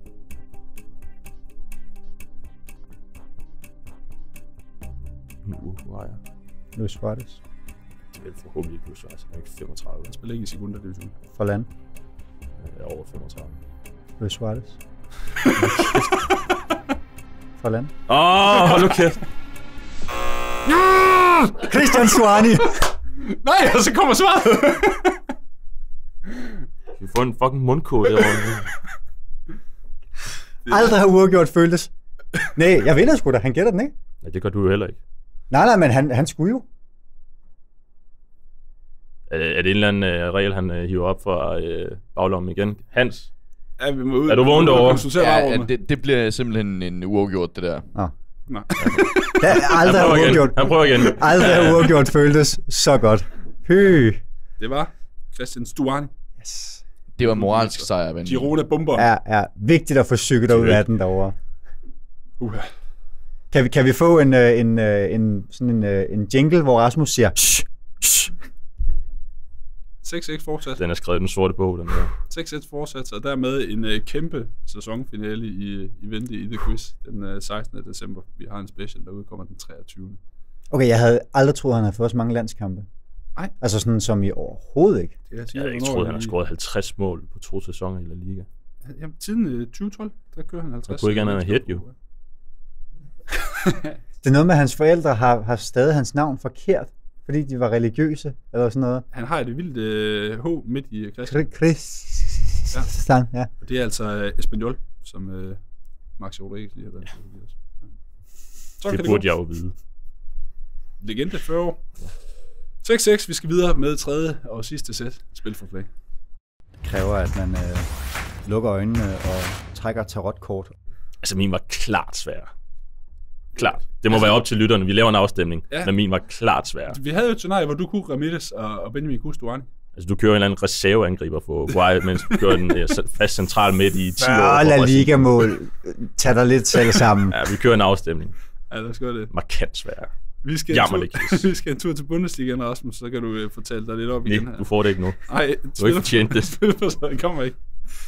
Uruguay. Luis Suarez. Det er vel forhåbentlig ikke Luis Suarez. Han er ikke femogtredive. Han spiller ikke i Segunda Division. For land. Jeg er over femogtredive. Luis Suarez. For land. Åh, oh, hold nu kæft. Christian Suani! Nej, og så kommer svaret! Vi får en fucking mundkode derovre. Aldrig har uafgjort føltes. Nej, jeg vinder sgu da. Han gætter den, ikke? Ja, det gør du jo heller ikke. Nej, nej, men han, han skulle jo. Er, er det en eller anden uh, regel, han uh, hiver op fra uh, baglommen igen? Hans? Ja, vi må ud. Er du vågen derovre? Ja, ja det, det bliver simpelthen en uafgjort, det der. Nå. Nej. Det er aldrig har uafgjort. Han prøver igen. Aldrig har uafgjort føltes så godt. Hø. Det var Christian Stuani. Yes. Det var moralsk sejr, ven. Girona bomber. Er, er vigtigt at få cyklet ud af den derovre. Uh. Kan vi, kan vi få en, en, en, sådan en, en jingle, hvor Rasmus siger shh, shh. seks seks fortsat. Den er skrevet i den sorte bog, den der. seks seks fortsat, og dermed en uh, kæmpe sæsonfinale i, i vente i The Quiz den uh, sekstende december. Vi har en special, der udkommer den treogtyvende Okay, jeg havde aldrig troet, at han havde fået så mange landskampe. Nej. Altså sådan som i overhovedet ikke. Det er, Jeg havde ikke troet, at han har scoret halvtreds mål på to sæsoner i La Liga. Jamen, siden uh, tyve tolv, der kører han halvtreds. Jeg kunne ikke andet end hit, jo. Det er noget med, at hans forældre har, har stadig hans navn forkert, fordi de var religiøse, eller sådan noget. Han har et vildt uh, H midt i Christian. Chris. Ja. Ja. Og det er altså uh, Espanyol, som uh, Max Rodriguez lige har været. Ja. Så det burde det jeg jo vide. Legende fyrre år. seks seks, vi skal videre med tredje og sidste sæt. Spil for play. Det kræver, at man øh, lukker øjnene og trækker tarotkort. Altså min var klart svær. Klart. Det må altså, være op til lytterne. Vi laver en afstemning, ja. Men min var klart svær. Vi havde jo et scenarie, hvor du kunne Ramirez og, og Benjamin Kustuani. Altså, du kører en eller anden reserveangriber på Uruguay, mens du kører en uh, fast central midt i ti år. Ja, La Liga-mål. Tag dig lidt selv sammen. Ja, vi kører en afstemning. Ja, lad os gøre det. Markant svær. Vi skal, en tur, vi skal en tur til Bundesligaen, Rasmus, så kan du uh, fortælle dig lidt op igen her. Du får det ikke nu. Nej, du har ikke fortjent det. Det kommer ikke.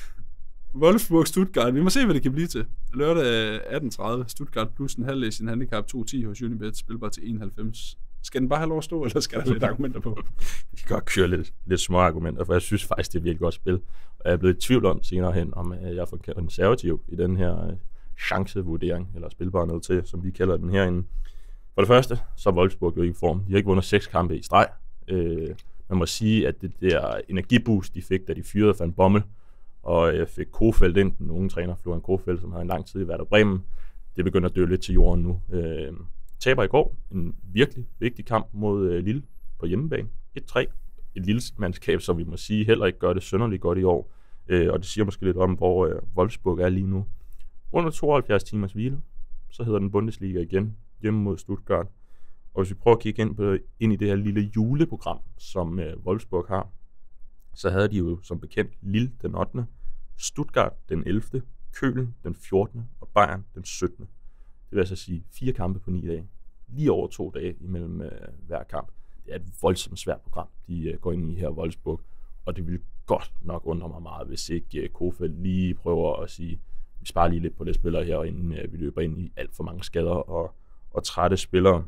Wolfsburg Stuttgart. Vi må se, hvad det kan blive til. Lørdag atten tredive. Stuttgart plus en halvleg sin handicap to ti hos Unibet. Spilbar til enoghalvfems. Skal den bare have lov at stå, eller skal der lidt argumenter på? Vi kan godt køre lidt, lidt små argumenter, for jeg synes faktisk, det er virkelig godt spil. Og jeg er blevet i tvivl om senere hen, om jeg er for konservativ i den her chancevurdering, eller spilbar ned til, som vi kalder den herinde. For det første, så er Wolfsburg jo ikke i form. De har ikke vundet seks kampe i streg. Øh, man må sige, at det der energiboost, de fik, da de fyrede Van Bommel, og jeg fik Kofeld ind, den unge træner, Florian Kofeld, som havde en lang tid i Werder Bremen. Det begynder at dø lidt til jorden nu. Øh, taber i går en virkelig vigtig kamp mod øh, Lille på hjemmebane. et tre. Et lille mandskab, som vi må sige heller ikke gør det synderligt godt i år. Øh, og det siger måske lidt om, hvor øh, Wolfsburg er lige nu. Under tooghalvfjerds timers hvile, så hedder den Bundesliga igen, hjemme mod Stuttgart. Og hvis vi prøver at kigge ind, på, ind i det her lille juleprogram, som øh, Wolfsburg har, så havde de jo som bekendt Lille den ottende, Stuttgart den ellevte, Köln den fjortende og Bayern den syttende. Det vil altså sige fire kampe på ni dage. Lige over to dage imellem øh, hver kamp. Det er et voldsomt svært program, de øh, går ind i her Wolfsburg. Og det vil godt nok undre mig meget, hvis ikke øh, Kofeld lige prøver at sige, vi sparer lige lidt på det spillere her, inden øh, vi løber ind i alt for mange skader og, og trætte spillere.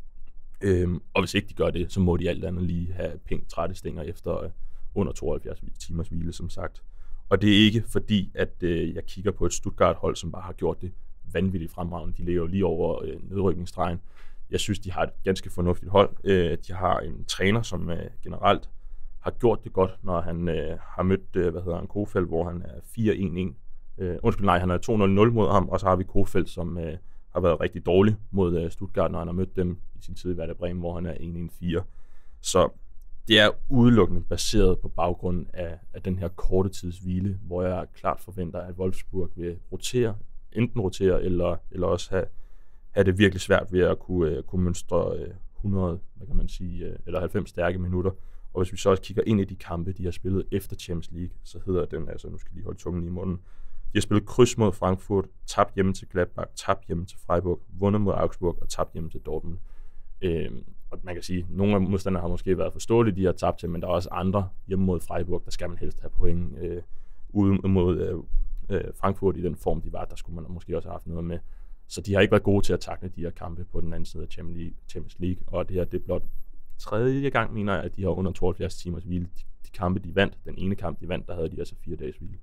Øhm, og hvis ikke de gør det, så må de alt andet lige have pænt trætte stænger efter øh, under tooghalvfjerds timers hvile, som sagt. Og det er ikke fordi, at øh, jeg kigger på et Stuttgart-hold, som bare har gjort det vanvittigt fremragende. De ligger jo lige over øh, nedrykningsstregen. Jeg synes, de har et ganske fornuftigt hold. Øh, de har en træner, som øh, generelt har gjort det godt, når han øh, har mødt, øh, hvad hedder han, Kofeld, hvor han er fire en en. Øh, undskyld, nej, han er to nul nul mod ham, og så har vi Kofeld, som øh, har været rigtig dårlig mod øh, Stuttgart, når han har mødt dem i sin tid i Werder Bremen, hvor han er en en fire. Så det er udelukkende baseret på baggrund af, af den her korte tids hvile, hvor jeg klart forventer, at Wolfsburg vil rotere, enten rotere, eller, eller også have, have det virkelig svært ved at kunne, uh, kunne mønstre uh, hundrede, hvad kan man sige, uh, eller halvfems stærke minutter. Og hvis vi så også kigger ind i de kampe, de har spillet efter Champions League, så hedder den, altså nu skal de holde tungen i munden, de har spillet kryds mod Frankfurt, tabt hjemme til Gladbach, tabt hjemme til Freiburg, vundet mod Augsburg og tabt hjemme til Dortmund. Uh, Og man kan sige, at nogle af modstanderne har måske været forståelige, de har tabt til, men der er også andre hjemme mod Freiburg, der skal man helst have point. Øh, ude mod øh, Frankfurt i den form, de var, der skulle man måske også have haft noget med. Så de har ikke været gode til at takle de her kampe på den anden side af Champions League. Og det her, det er blot tredje gang, mener jeg, at de har under tooghalvfjerds timers hvile. De, de kampe, de vandt, den ene kamp, de vandt, der havde de altså fire dages hvile.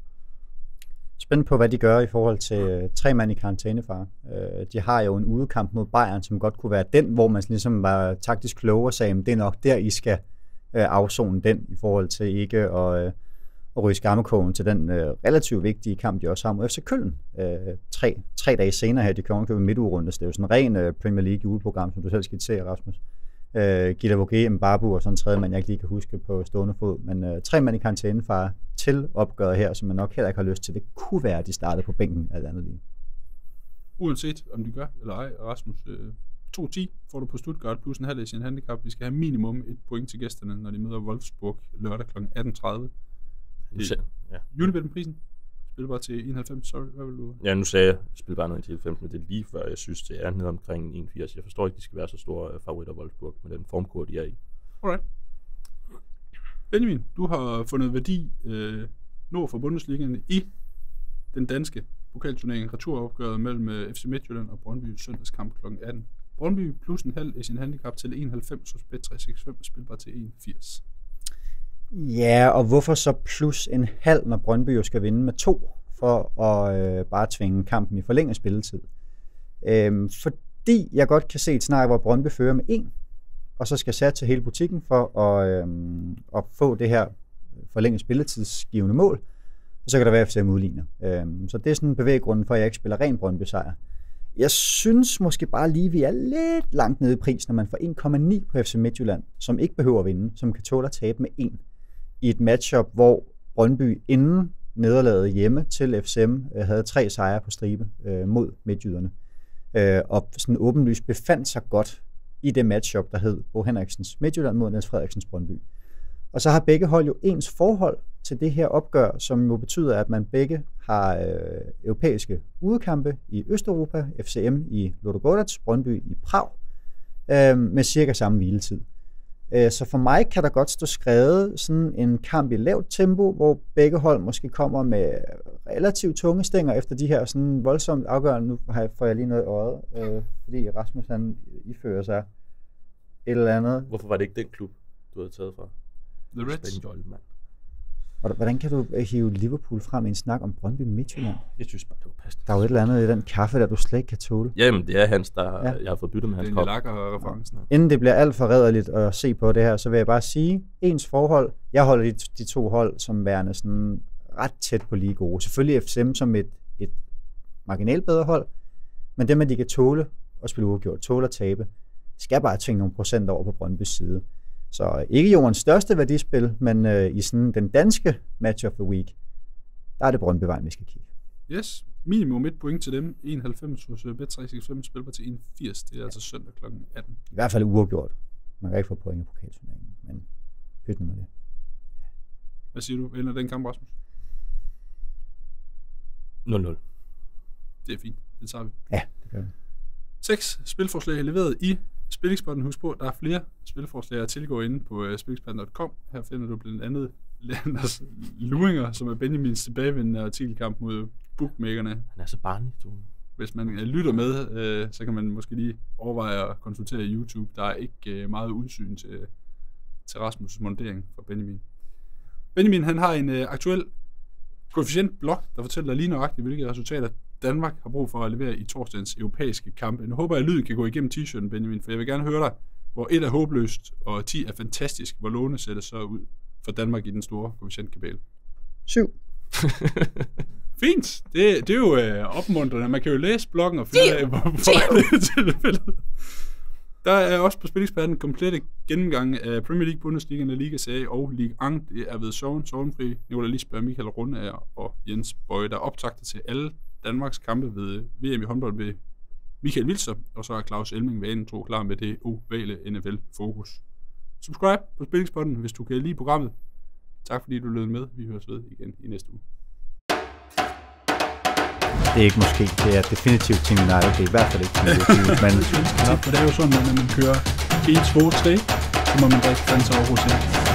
Spændt på, hvad de gør i forhold til uh, tre mand i karantænefare. Uh, de har jo en udekamp mod Bayern, som godt kunne være den, hvor man ligesom var taktisk klog og sagde, at det er nok der, I skal uh, afzone den, i forhold til ikke at, uh, at ryge skammekogen til den uh, relativt vigtige kamp, de også har mod F C Köln. Uh, tre, tre dage senere her, de kan ovenkøbe midtugerunde, så det er jo sådan en ren uh, Premier League juleprogram, som du selv skal se, Rasmus. Uh, Gila Vogue, Mbabu og sådan en tredje mand, jeg ikke lige kan huske på stående fod. Men uh, tre mand i karantænefare til opgøret her, som man nok heller ikke har lyst til. Det kunne være, at de startede på bænken alt andet lige. Uanset om de gør eller ej, Rasmus, øh, to ti får du på Stuttgart, plus en halv i sin handicap. Vi skal have minimum et point til gæsterne, når de møder Wolfsburg lørdag kl. atten tredive. Ja. Unibet-prisen? Spil bare til enoghalvfems, sorry, hvad vil du? Ja, nu sagde jeg, spil bare noget til enoghalvfems, men det er lige før, jeg synes, det er nede omkring enogfirs. Jeg forstår ikke, de skal være så store favoritter Wolfsburg med den formkode, de er i. Alright. Benjamin, du har fundet værdi øh, nord for Bundesligaen i den danske pokalturnering, returopgøret mellem F C Midtjylland og Brøndby søndagskamp kl. atten. Brøndby plus en halv i sin handicap til enoghalvfems hos Bet tre seks fem, spilbar til enogfirs. Ja, og hvorfor så plus en halv, når Brøndby jo skal vinde med to, for at øh, bare tvinge kampen i forlænget spilletid? Øhm, fordi jeg godt kan se et scenarie, hvor Brøndby fører med en, og så skal satse hele butikken for at, øhm, at få det her forlænget spilletidsgivende mål, og så kan der være F C M udligner. Øhm, så det er sådan en bevæggrund for, at jeg ikke spiller ren Brøndby-sejr. Jeg synes måske bare lige, vi er lidt langt nede i pris, når man får en komma ni på F C Midtjylland, som ikke behøver at vinde, som kan tåle at tabe med en i et matchup, hvor Brøndby inden nederlaget hjemme til F C M øh, havde tre sejre på stribe øh, mod midtjyderne. Øh, og sådan åbenlyst befandt sig godt i det matchup, der hed Bo Henriksens Midtjylland mod Niels Frederiksens Brøndby. Og så har begge hold jo ens forhold til det her opgør, som jo betyder, at man begge har øh, europæiske udekampe i Østeuropa, F C M i Ludogorets, Brøndby i Prag, øh, med cirka samme hviletid. Øh, så for mig kan der godt stå skrevet sådan en kamp i lavt tempo, hvor begge hold måske kommer med relativt tunge stænger efter de her sådan voldsomt afgørende. Nu får jeg lige noget i øjet, øh, fordi Rasmus han ifører sig et eller andet. Hvorfor var det ikke den klub, du havde taget fra? The Reds. Hvordan kan du hive Liverpool frem i en snak om Brøndby Midtjylland? Jeg synes bare, det var passende. Der er jo et eller andet i den kaffe, der du slet ikke kan tåle. Jamen, det er hans, der ja. Jeg har fået byttet med hans kop. Det er en lakker-referencen. Inden det bliver alt for rædderligt at se på det her, så vil jeg bare sige, ens forhold, jeg holder de, de to hold som værende sådan ret tæt på lige gode. Selvfølgelig F C M som et, et marginalt bedre hold, men dem, at de kan tåle at spille uafgjort, tåle at tabe, skal bare tvinge nogle procent over på Brøndbys side. Så ikke jordens største værdispil, men øh, i sådan den danske match of the week, der er det Brøndby-vejen, vi skal kigge. Yes, minimum et point til dem. enoghalvfems hos Bet tre seks fem, spiller til enogfirs. Det er altså søndag kl. atten. I hvert fald uafgjort. Man kan ikke få point i pokalturneringen, men pyt nu med det. Hvad siger du? Ender den kamp, Rasmus? nul nul. Det er fint. Det tager vi. Ja, det gør vi. Seks spilforslag er leveret i Spilleksperten. Husk på, der er flere spilforslag at tilgå inde på uh, spilleksperten punktum com. Her finder du blandt andet Landers Luringer, som er Benjamins tilbagevendende artikelkamp mod bookmakerne. Han er så barnlig, du. Hvis man uh, lytter med, uh, så kan man måske lige overveje at konsultere YouTube. Der er ikke uh, meget udsyn til, til Rasmus' montering fra Benjamin. Benjamin, han har en uh, aktuel koefficient-blog, der fortæller lige nøjagtigt, hvilke resultater Danmark har brug for at levere i torsdagens europæiske kampe. Nu håber jeg, at lyden kan gå igennem t-shirten, Benjamin, for jeg vil gerne høre dig, hvor et er håbløst, og ti er fantastisk. Hvor låne ser det så ud for Danmark i den store koefficientkabale? Syv. Fint. Det, det er jo øh, opmuntrende. Man kan jo læse bloggen og finde af, hvor det er tilfældet. Der er også på Spilleksperten komplette gennemgang af Premier League, Bundesliga, La Liga Serie og Ligue et. Det er ved Søren, Sørenfri, Nicolai Lisberg, Michael Rundager og Jens Bøje, der er optagtet til alle Danmarks kampe ved V M i håndbold ved Michael Wilser, og så er Claus Elming vanen tro klar med det ovale N F L-fokus. Subscribe på Spilleksperten, hvis du kan lide programmet. Tak fordi du lød med. Vi høres ved igen i næste uge. Det er ikke måske, det er definitivt Team United. Det er i hvert fald ikke Team United, men... Ja, for det er jo sådan, at når man kører en, to, tre, så må man drikke fans over hos jer.